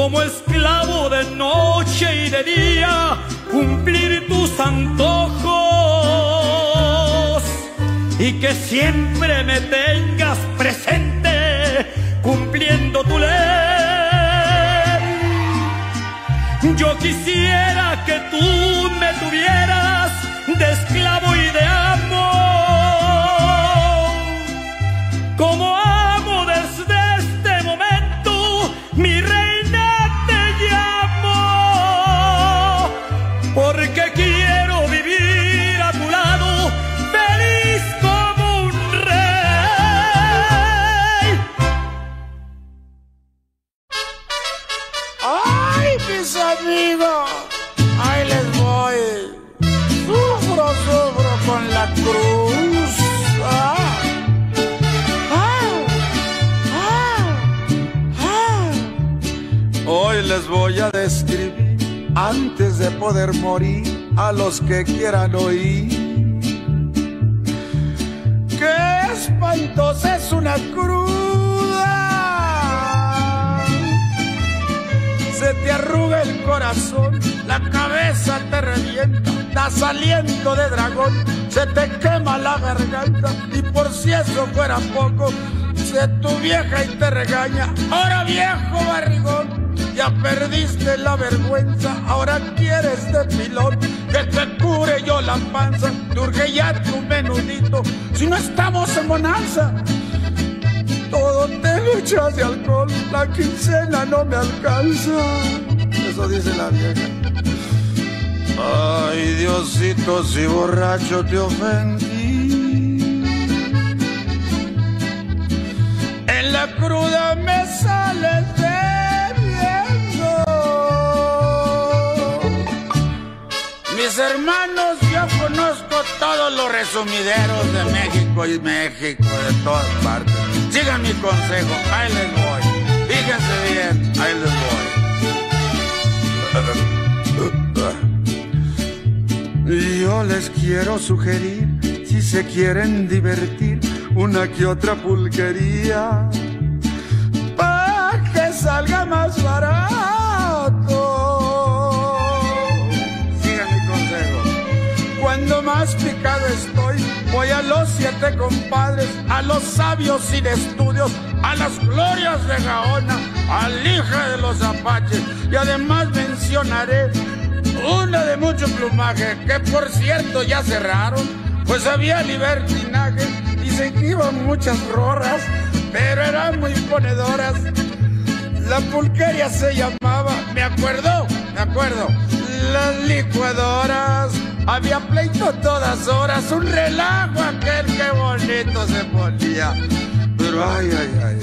como esclavo de noche y de día, cumplir tus antojos, y que siempre me tengas presente cumpliendo tu ley. Yo quisiera que tú me tuvieras de esclavo y de amo, como amo desde este momento, mi reina te llamo, porque quiero vivir a tu lado, feliz como un rey. ¡Ay, mis amigos! ¡Ahí les voy! Sufro con la cruz. Hoy les voy a describir, antes de poder morir, a los que quieran oír. ¡Qué espantosa es una cruda! Se te arruga el corazón, la cabeza te revienta, das aliento de dragón, se te quema la garganta, y por si eso fuera poco, se tu vieja y te regaña. Ahora viejo barrigón, ya perdiste la vergüenza, ahora quieres de pilón, que te cure yo la panza, te urge ya tu menudito, si no estamos en bonanza. Todo te lo echas de alcohol, la quincena no me alcanza. Eso dice la vieja. Ay, Diosito, si borracho te ofendí, en la cruda me sales debiendo. Mis hermanos, yo conozco todos los resumideros de México y México, de todas partes. Sigan mi consejo, ahí les voy. Fíjense bien, ahí les voy. Yo les quiero sugerir, si se quieren divertir, una que otra pulquería, para que salga más barato. Sigan mi consejo. Cuando más picado estoy, voy a los 7 compadres, a los sabios sin estudios, a las glorias de Gaona, al hija de los apaches, y además mencionaré una de mucho plumaje, que por cierto ya cerraron, pues había libertinaje, dicen que iban muchas rorras, pero eran muy ponedoras. La pulquería se llamaba, me acuerdo, las licuadoras. Había pleito todas horas, un relajo aquel, que bonito se ponía. Pero ay,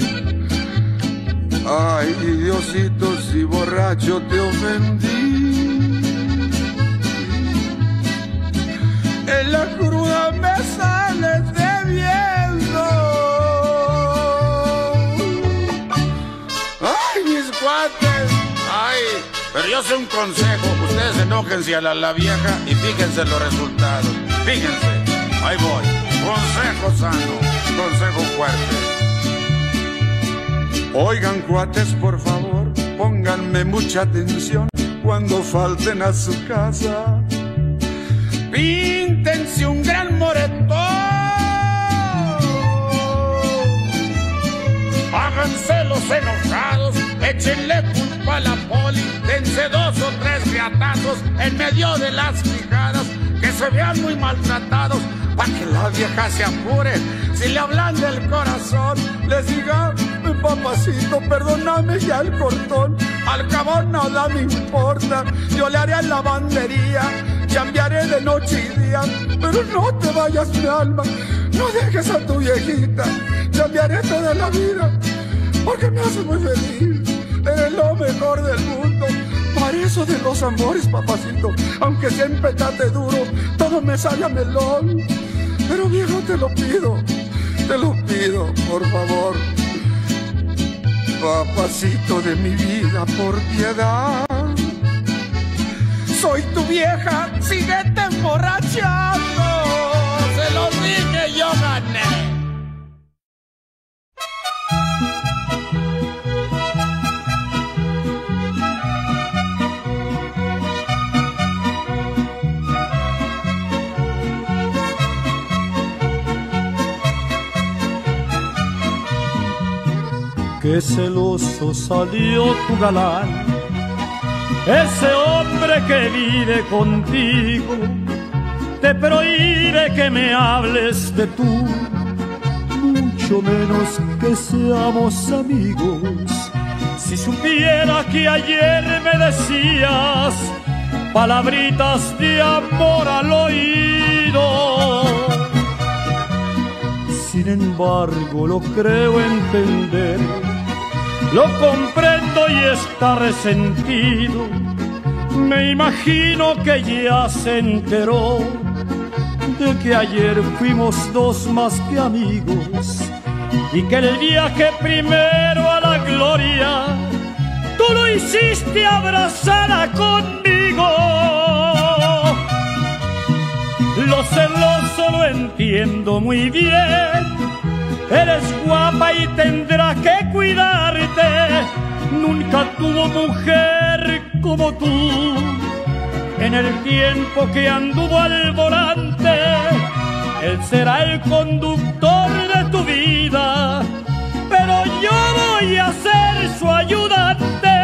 Diosito, si borracho te ofendí, en la cruda me sales debiendo. Ay, mis cuates, ay, pero yo sé un consejo, ustedes enójense a la vieja y fíjense los resultados. Fíjense, ahí voy, consejo sano, consejo fuerte. Oigan, cuates, por favor, pónganme mucha atención cuando falten a su casa. Píntense un gran moretón, háganse los enojados, échenle culpa a la poli, dense 2 o 3 riatazos en medio de las quijadas, que se vean muy maltratados, para que la vieja se apure. Si le hablan del corazón, les diga: mi papacito, perdóname ya el cortón, al cabo nada me importa, yo le haré lavandería, cambiaré de noche y día, pero no te vayas, mi alma, no dejes a tu viejita, cambiaré toda la vida, porque me hace muy feliz, eres lo mejor del mundo. Para eso de los amores, papacito, aunque siempre trate duro, todo me sale a melón. Pero viejo, te lo pido, por favor. Papacito de mi vida, por piedad. Soy tu vieja, síguete emborrachando. Se lo dije, yo gané. que celoso salió tu galán, ese hombre que vive contigo te prohíbe que me hables de tú, mucho menos que seamos amigos. Si supiera que ayer me decías palabritas de amor al oído, sin embargo lo creo entender, lo comprendo y está resentido. Me imagino que ya se enteró de que ayer fuimos dos más que amigos y que el viaje primero a la gloria tú lo hiciste abrazada conmigo. Lo celoso lo entiendo muy bien, eres guapa y tendrá que cuidarte. Nunca tuvo mujer como tú en el tiempo que anduvo al volante. Él será el conductor de tu vida, pero yo voy a ser su ayudante.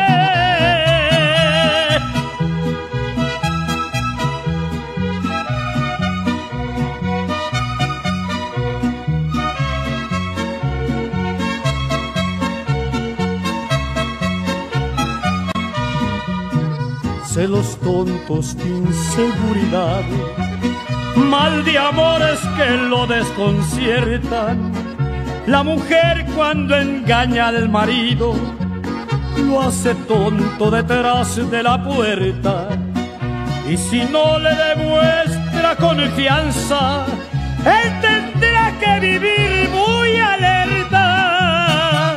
Celos tontos de inseguridad, mal de amores que lo desconciertan. La mujer cuando engaña al marido lo hace tonto detrás de la puerta, y si no le demuestra confianza, él tendrá que vivir muy alerta.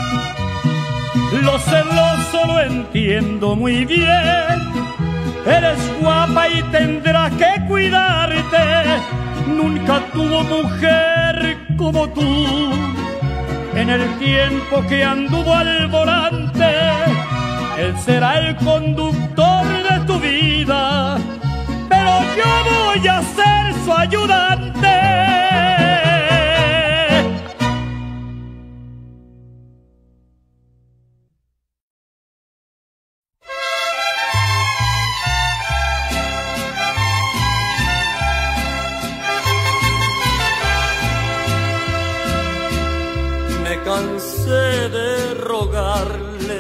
Lo celoso lo entiendo muy bien, eres guapa y tendrá que cuidarte. Nunca tuvo mujer como tú en el tiempo que anduvo al volante. Él será el conductor de tu vida, pero yo voy a ser su ayudante. Cansé de rogarle,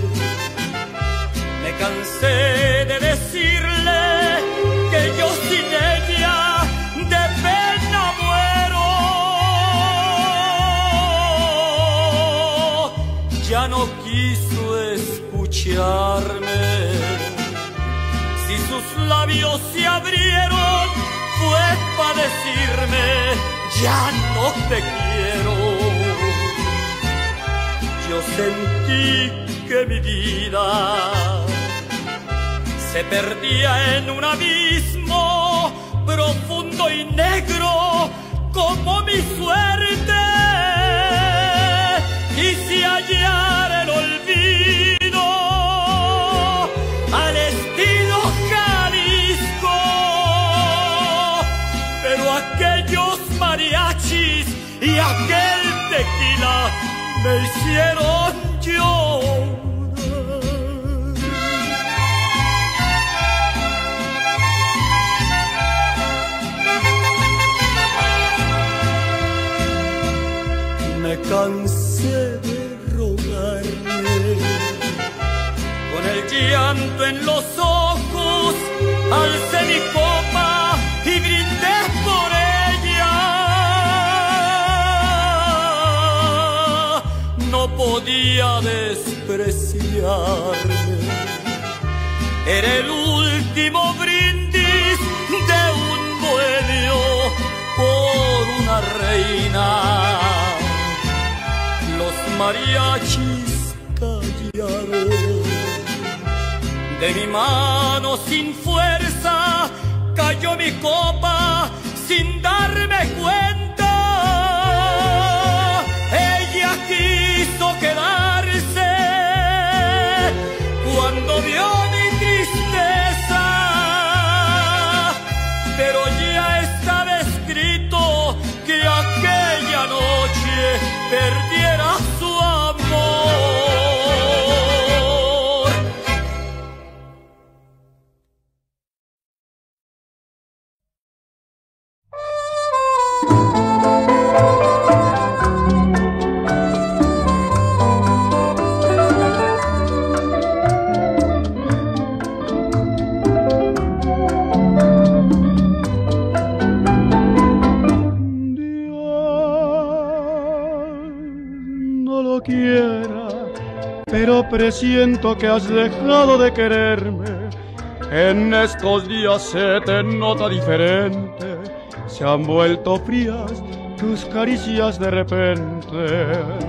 me cansé de decirle que yo sin ella de pena muero. Ya no quiso escucharme, si sus labios se abrieron fue para decirme ya no te quiero. Yo sentí que mi vida se perdía en un abismo profundo y negro como mi suerte. Quise hallar el olvido al estilo Jalisco, pero aquellos mariachis y aquel tequila me hicieron llorar. Me cansé de rogarle, con el llanto en los ojos alcé mi copa y brindé por ella. No podía despreciarme, era el último brindis de un bohemio por una reina. Los mariachis callaron, de mi mano sin fuerza cayó mi copa sin darme cuenta. Ella quiso quedarse cuando vio mi tristeza, pero ya estaba escrito que aquella noche perdiera su amor. no lo quiera, pero presiento que has dejado de quererme. En estos días se te nota diferente, se han vuelto frías tus caricias de repente.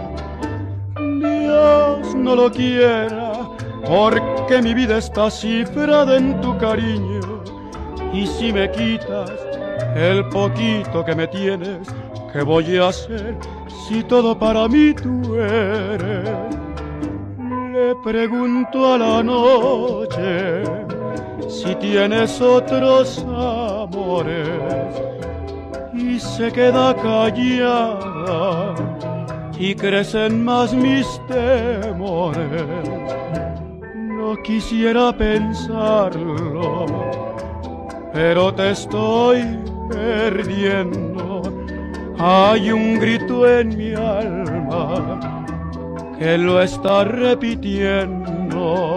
Dios no lo quiera, porque mi vida está cifrada en tu cariño. Y si me quitas el poquito que me tienes, ¿qué voy a hacer si todo para mí tú eres? Le pregunto a la noche si tienes otros amores y se queda callada y crecen más mis temores. No quisiera pensarlo, pero te estoy perdiendo. Hay un grito en mi alma que lo está repitiendo.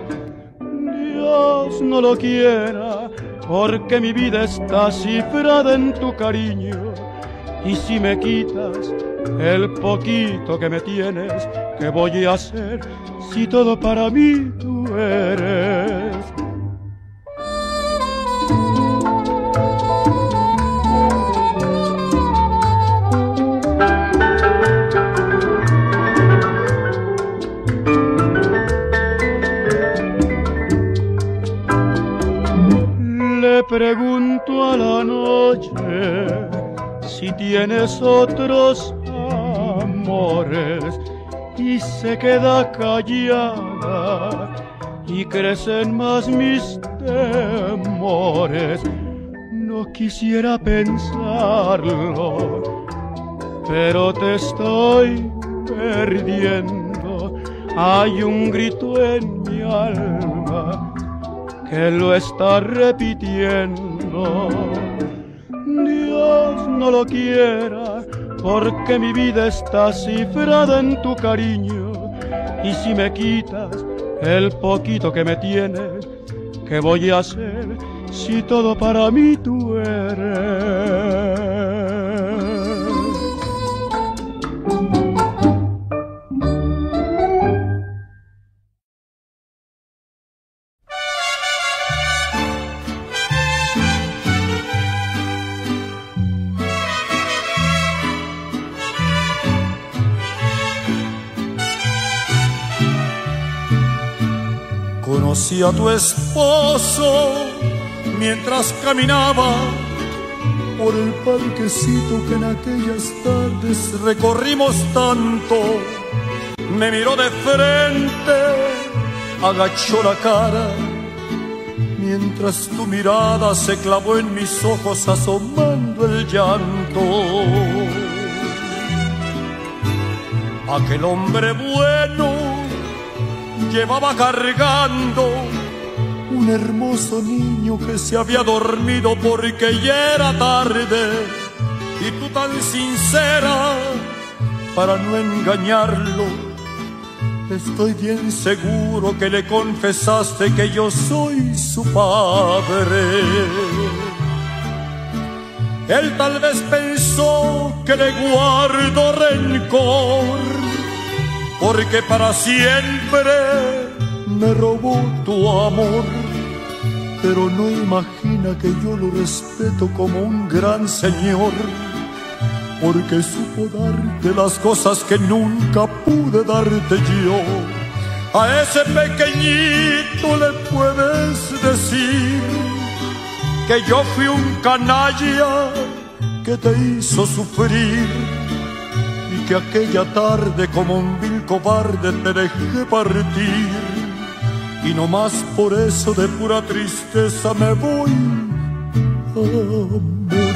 Dios no lo quiera, porque mi vida está cifrada en tu cariño. Y si me quitas el poquito que me tienes, ¿qué voy a hacer si todo para mí tú eres? Le pregunto a la noche si tienes otros amores y se queda callada y crecen más mis temores. No quisiera pensarlo, pero te estoy perdiendo. Hay un grito en mi alma que lo está repitiendo. Dios no lo quiera, porque mi vida está cifrada en tu cariño. Y si me quitas el poquito que me tienes, ¿qué voy a hacer si todo para mí tú eres? Conocí a tu esposo mientras caminaba por el parquecito que en aquellas tardes recorrimos tanto. Me miró de frente, agachó la cara, mientras tu mirada se clavó en mis ojos asomando el llanto. Aquel hombre bueno llevaba cargando un hermoso niño que se había dormido porque ya era tarde. Y tú tan sincera para no engañarlo, estoy bien seguro que le confesaste que yo soy su padre. Él tal vez pensó que le guardo rencor, porque para siempre me robó tu amor. Pero no imagina que yo lo respeto como un gran señor, porque supo darte las cosas que nunca pude darte yo. A ese pequeñito le puedes decir que yo fui un canalla que te hizo sufrir, y que aquella tarde como un vil cobarde te dejé partir. Y no más por eso de pura tristeza me voy a morir.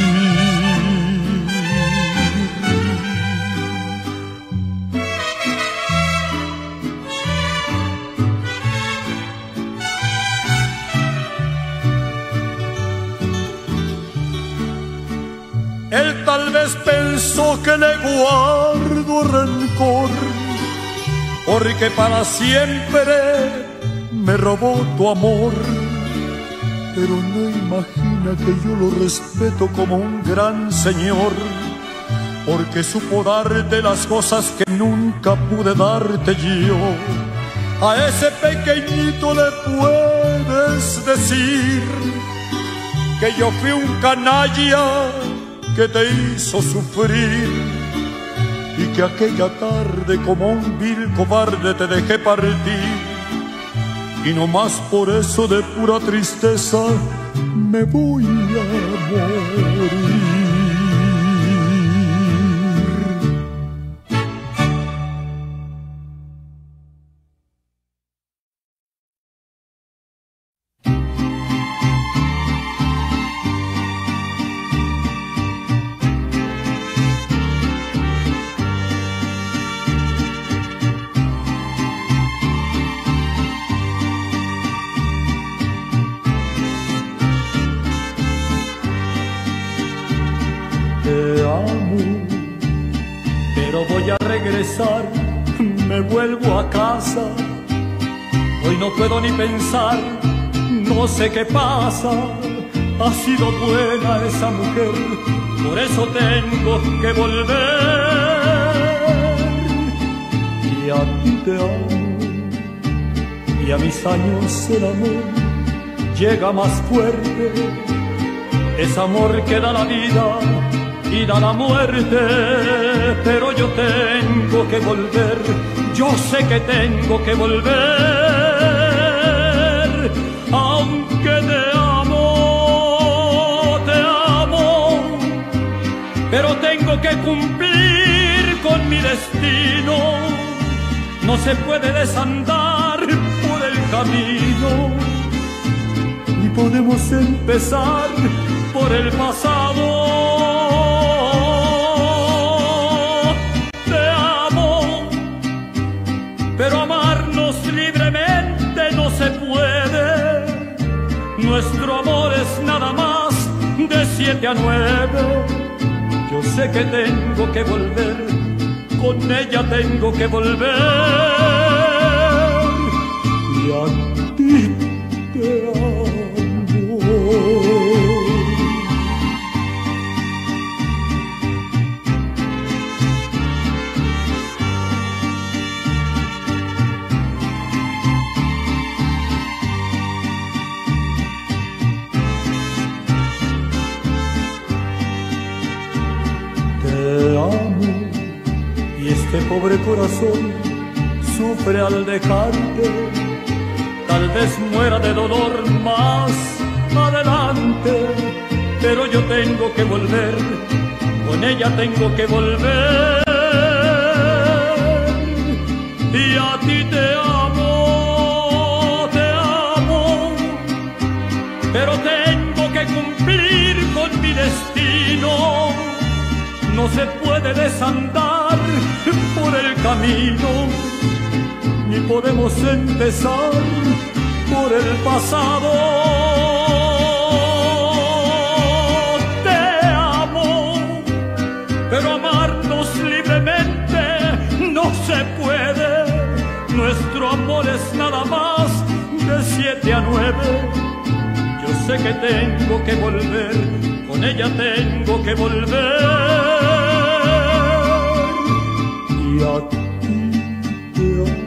Él tal vez pensó que le guardo rencor, porque para siempre me robó tu amor. Pero no imagina que yo lo respeto como un gran señor, porque supo darte las cosas que nunca pude darte yo. A ese pequeñito le puedes decir que yo fui un canalla que te hizo sufrir, y que aquella tarde como un vil cobarde te dejé partir, y no más por eso de pura tristeza me voy a morir. Me vuelvo a casa, hoy no puedo ni pensar, no sé qué pasa. Ha sido buena esa mujer, por eso tengo que volver. Y a ti te amo, y a mis años el amor llega más fuerte. Es amor que da la vida y da la muerte, pero yo tengo que volver, yo sé que tengo que volver, aunque te amo, pero tengo que cumplir con mi destino, no se puede desandar por el camino, ni podemos empezar por el pasado. Pero amarnos libremente no se puede. Nuestro amor es nada más de 7 a 9. Yo sé que tengo que volver, con ella tengo que volver. Y a ti te amo. Este pobre corazón sufre al dejarte, tal vez muera de dolor más adelante, pero yo tengo que volver, con ella tengo que volver. Y a ti te amo, pero tengo que cumplir con mi destino, no se puede desandar por el camino, ni podemos empezar por el pasado. Te amo, pero amarnos libremente no se puede. Nuestro amor es nada más de 7 a 9. Yo sé que tengo que volver, con ella tengo que volver. Y a ti te amo.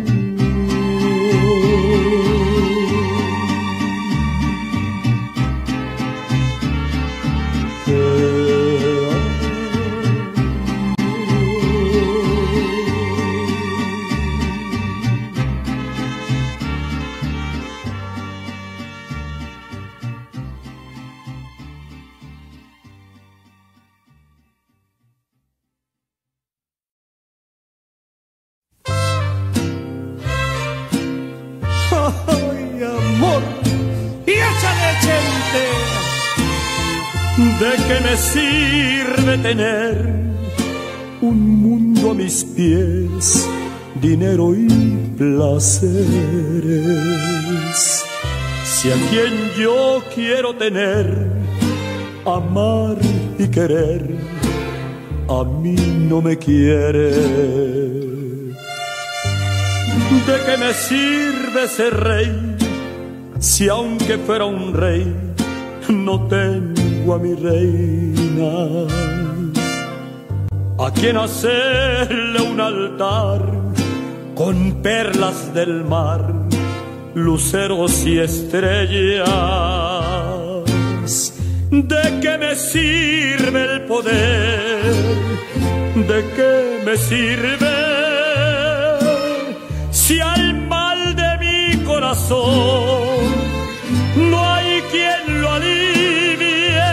¿De qué me sirve tener un mundo a mis pies, dinero y placeres? Si a quien yo quiero tener, amar y querer, a mí no me quiere. ¿De qué me sirve ser rey, si aunque fuera un rey, no tengo a mi reina? a quien hacerle un altar con perlas del mar, luceros y estrellas. ¿De qué me sirve el poder? ¿De qué me sirve si al mal de mi corazón no hay quien lo alivie?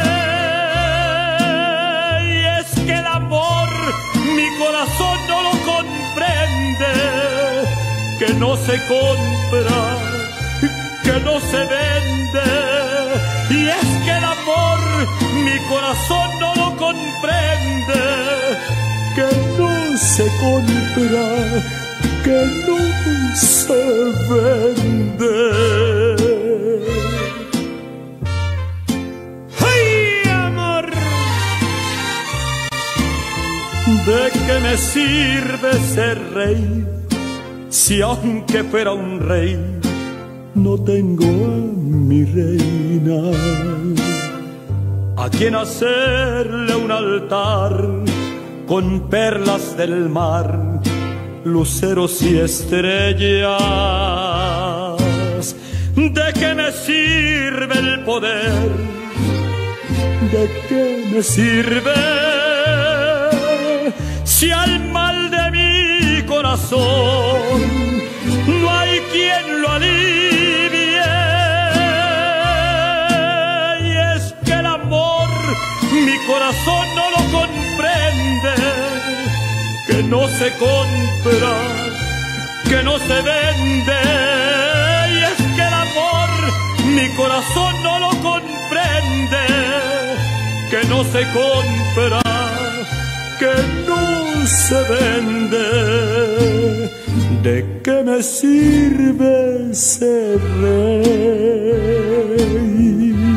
Y es que el amor mi corazón no lo comprende, que no se compra, que no se vende. Y es que el amor mi corazón no lo comprende, que no se compra, que no se vende. ¡Ay, amor! ¿De qué me sirve ser rey si aunque fuera un rey no tengo a mi reina a quien hacerle un altar con perlas del mar, luceros y estrellas? ¿De qué me sirve el poder? ¿De qué me sirve si al mal de mi corazón no hay quien lo alivie? Y es que el amor mi corazón no lo comprende, que no se compra, que no se vende. Y es que el amor mi corazón no lo comprende, que no se compra, que no se vende. ¿De qué me sirve ser rey?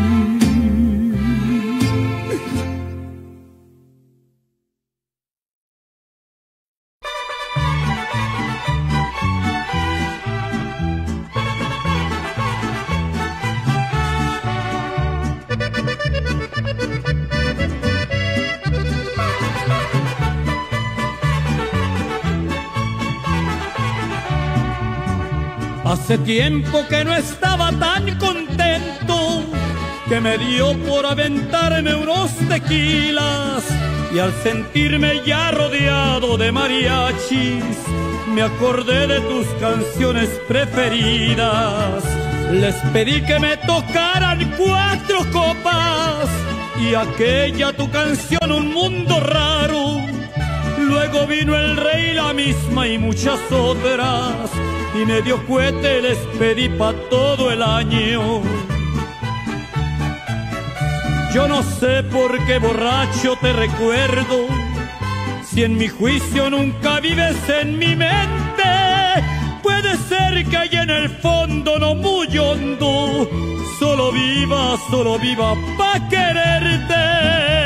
Hace tiempo que no estaba tan contento, que me dio por aventarme unos tequilas, y al sentirme ya rodeado de mariachis, me acordé de tus canciones preferidas. Les pedí que me tocaran 4 copas, y aquella tu canción Un Mundo Raro. Luego vino El Rey, la misma y muchas otras, y medio cohete les pedí pa' todo el año. Yo no sé por qué borracho te recuerdo, si en mi juicio nunca vives en mi mente. Puede ser que allá en el fondo, no muy hondo, solo viva pa' quererte.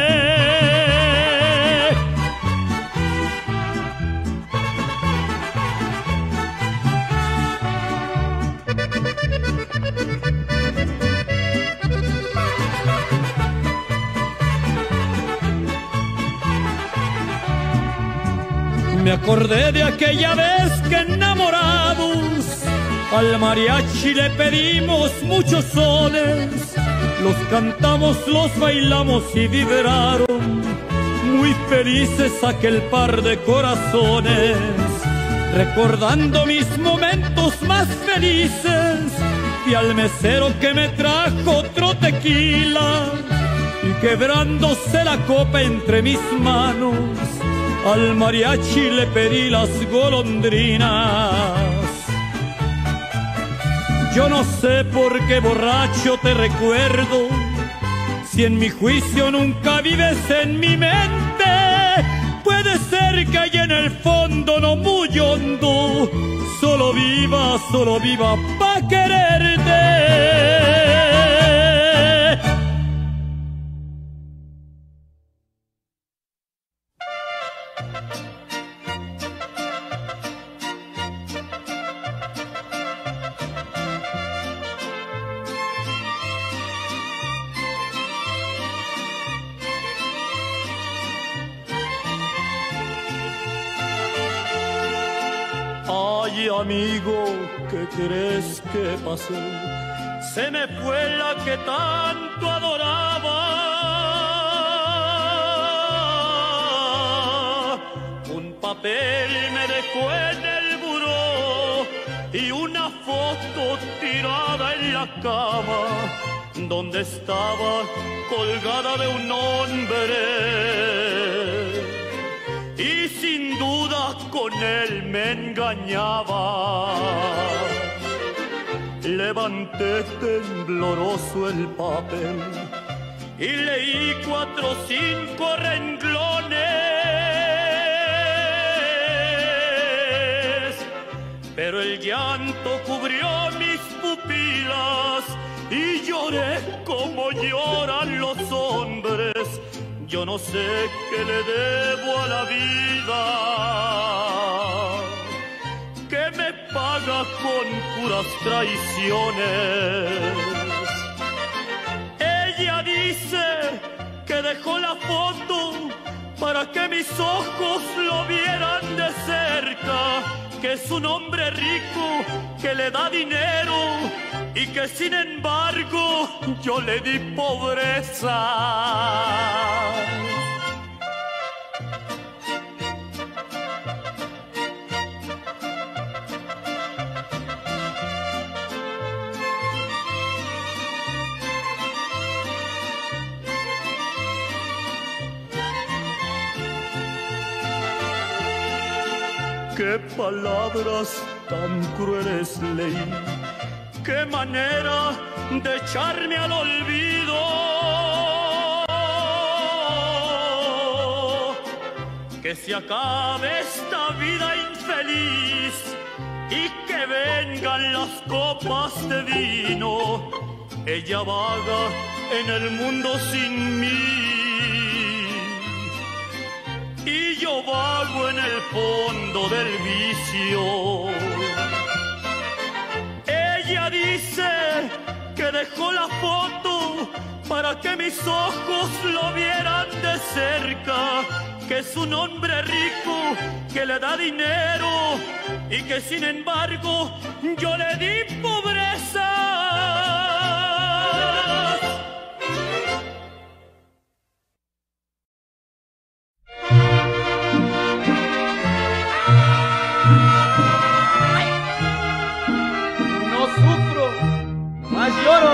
Me acordé de aquella vez que enamorados al mariachi le pedimos muchos soles, los cantamos, los bailamos y vibraron muy felices aquel par de corazones. Recordando mis momentos más felices, fui al mesero que me trajo otro tequila, y quebrándose la copa entre mis manos, al mariachi le pedí las golondrinas. Yo no sé por qué borracho te recuerdo, si en mi juicio nunca vives en mi mente. Puede ser que allá en el fondo, no muy hondo, solo viva pa' quererte. Ay, amigo, ¿qué crees que pasó? Se me fue la que tanto adoraba. Un papel me dejó en el buró y una foto tirada en la cama donde estaba colgada de un hombre. Y sin duda con él me engañaba. Levanté tembloroso el papel y leí 4 o 5 renglones, pero el llanto cubrió mis pupilas y lloré como lloran los hombres. Yo no sé qué le debo a la vida, que me paga con puras traiciones. Ella dice que dejó la foto para que mis ojos lo vieran de cerca, que es un hombre rico que le da dinero y que sin embargo yo le di pobreza. Qué palabras tan crueles leí, qué manera de echarme al olvido. Que se acabe esta vida infeliz y que vengan las copas de vino. Ella vaga en el mundo sin mí y yo vago en el fondo del vicio. Ella dice que dejó la foto para que mis ojos lo vieran de cerca, que es un hombre rico que le da dinero y que sin embargo yo le di pobreza. Lloro.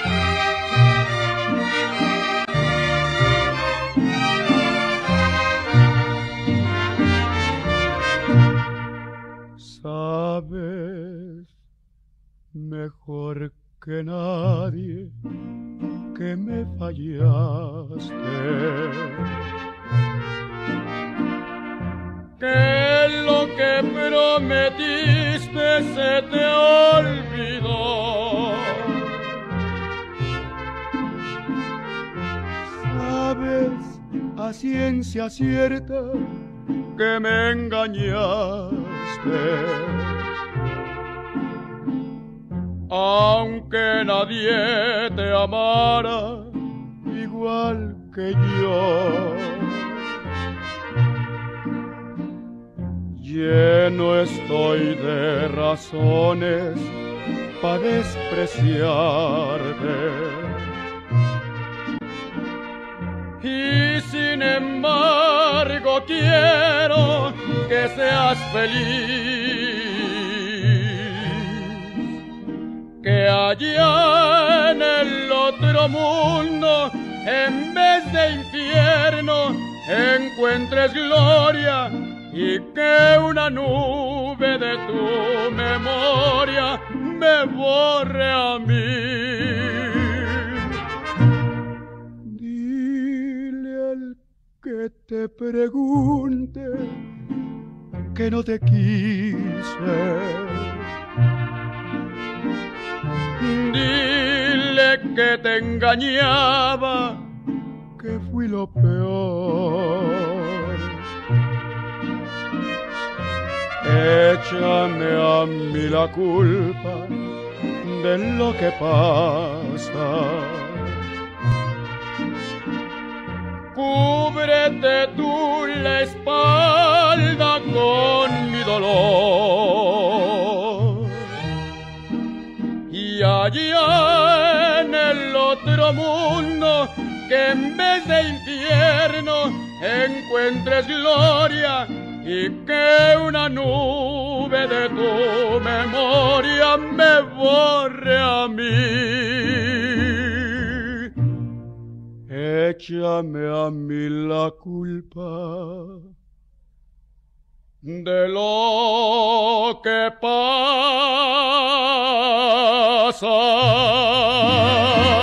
Sabes mejor que nadie que me fallaste, que lo que prometiste se te olvidó. Sabes a ciencia cierta que me engañaste, aunque nadie te amara igual que yo. Lleno estoy de razones para despreciarte, y sin embargo quiero que seas feliz, que allá en el otro mundo, en vez de infierno, encuentres gloria, y que una nube de tu memoria me borre a mí. Que te pregunte que no te quise, dile que te engañaba, que fui lo peor. Échame a mí la culpa de lo que pasa. Cúbrete tú la espalda con mi dolor. otro mundo, que en vez de infierno encuentres gloria y que una nube de tu memoria me borre a mí. Échame a mí la culpa de lo que pasa.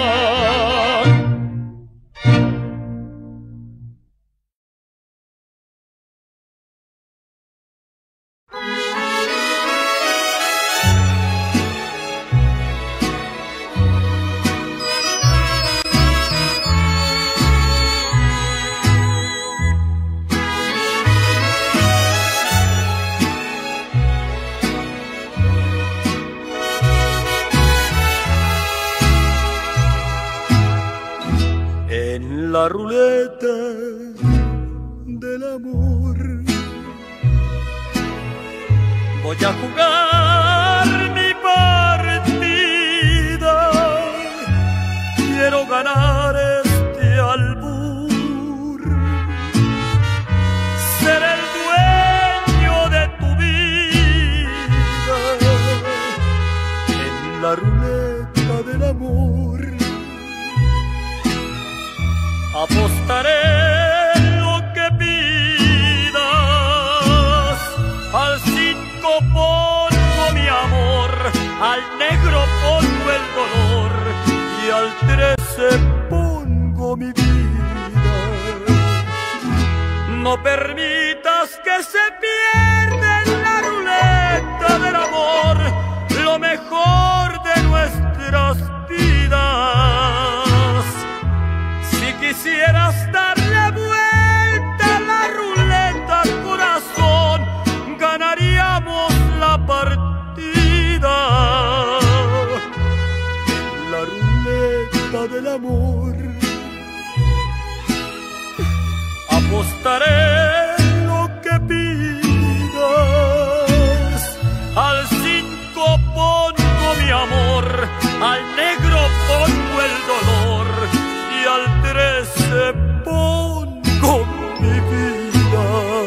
En la ruleta del amor voy a jugar mi partida. Quiero ganar este albur, ser el dueño de tu vida. En la ruleta del amor apostaré lo que pidas. Al 5 pongo mi amor, al negro pongo el dolor y al 13 pongo mi vida. No permitas que se pierda en la ruleta del amor lo mejor de nuestras vidas. Si quisieras darle vuelta a la ruleta, corazón, ganaríamos la partida. La ruleta del amor apostaré lo que pidas. Al 5 pongo mi amor, al negro pongo el dolor y al 13 pongo mi vida.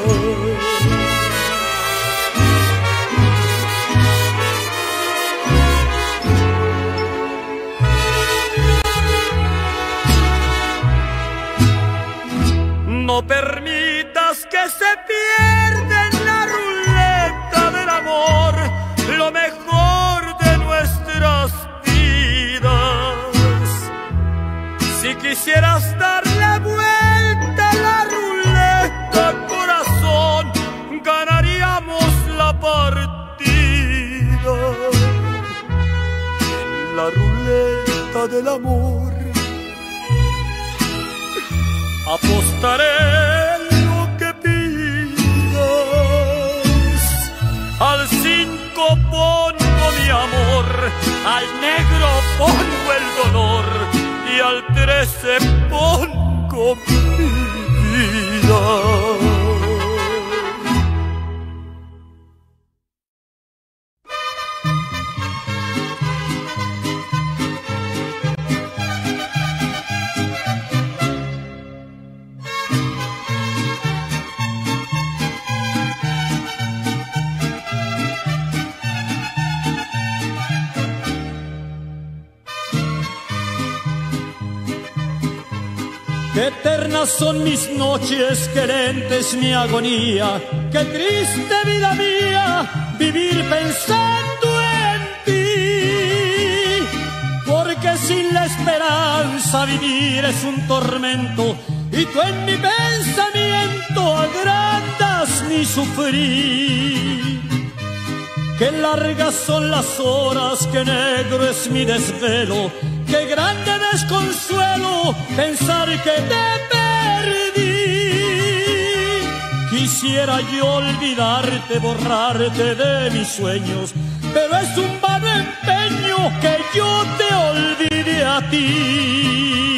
No permitas que se pierda en la ruleta del amor lo mejor de nuestras vidas. Si quisieras darle vuelta a la ruleta, corazón, ganaríamos la partida. En la ruleta del amor apostaré lo que pidas. Al 5 pongo mi amor, al negro pongo el dolor y al 13 pongo mi vida. Qué eternas son mis noches, qué lenta es mi agonía, qué triste vida mía, vivir pensando en ti. Porque sin la esperanza vivir es un tormento, y tú en mi pensamiento agrandas mi sufrir. Qué largas son las horas, qué negro es mi desvelo, qué grande desconsuelo pensar que te perdí. Quisiera yo olvidarte, borrarte de mis sueños, pero es un vano empeño que yo te olvide a ti.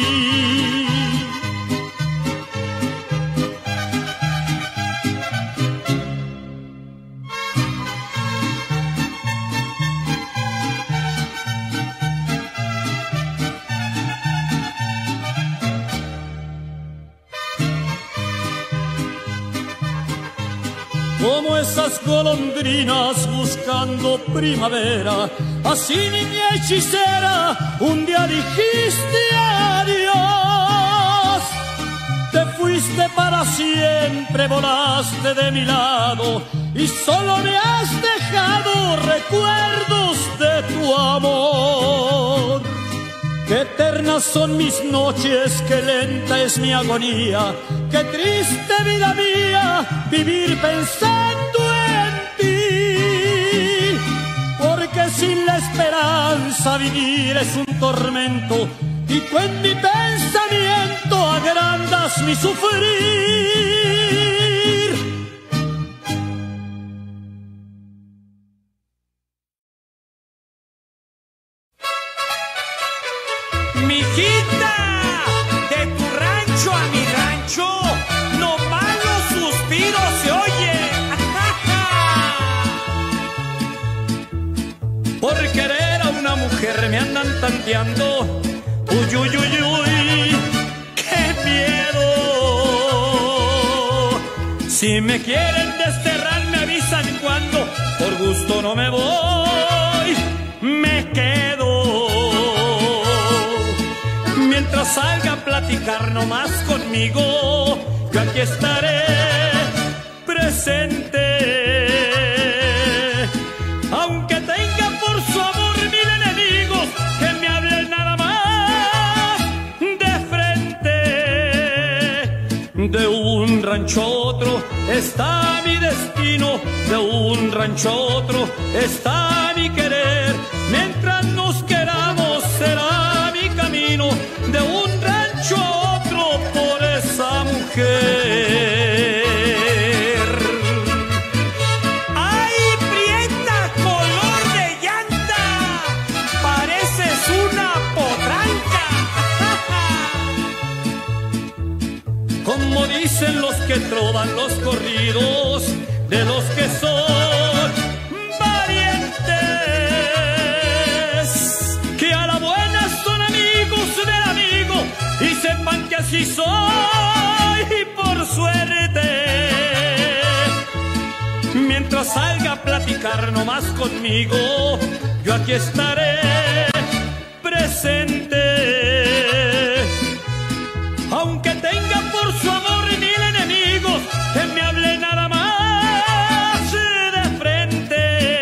esas golondrinas buscando primavera. Así, niña hechicera, un día dijiste adiós. Te fuiste para siempre, volaste de mi lado y solo me has dejado recuerdos de tu amor. Qué eternas son mis noches, qué lenta es mi agonía, qué triste vida mía vivir pensando en ti. Porque sin la esperanza vivir es un tormento y tú en mi pensamiento agrandas mi sufrir. Mijita, de tu rancho a mi rancho, no malos suspiros se oye. Por querer a una mujer me andan tanteando. Uy, uy, uy, uy, qué miedo. Si me quieren desterrar me avisan cuando, por gusto no me voy, me quedo. Mientras salga a platicar nomás conmigo, yo aquí estaré presente. Aunque tenga por su amor mil enemigos, que me hablen nada más de frente. De un rancho a otro está mi destino, de un rancho a otro está mi querer. Mientras nos queramos será mi camino, de un rancho a otro por esa mujer. ¡Ay, prieta, color de llanta! Pareces una potranca. Como dicen los que trovan los corridos, de los que son valientes, que a la buena son amigos del amigo y sepan que así soy por suerte. Mientras salga a platicar nomás conmigo, yo aquí estaré presente. Aunque tenga por su amor mil enemigos, que me hable nada más de frente.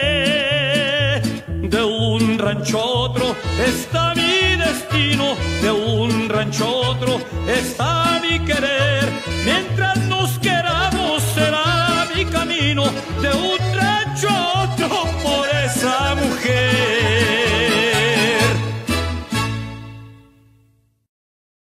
De un rancho a otro está mi destino, de un rancho a otro está mi querer. Mientras nos quedamos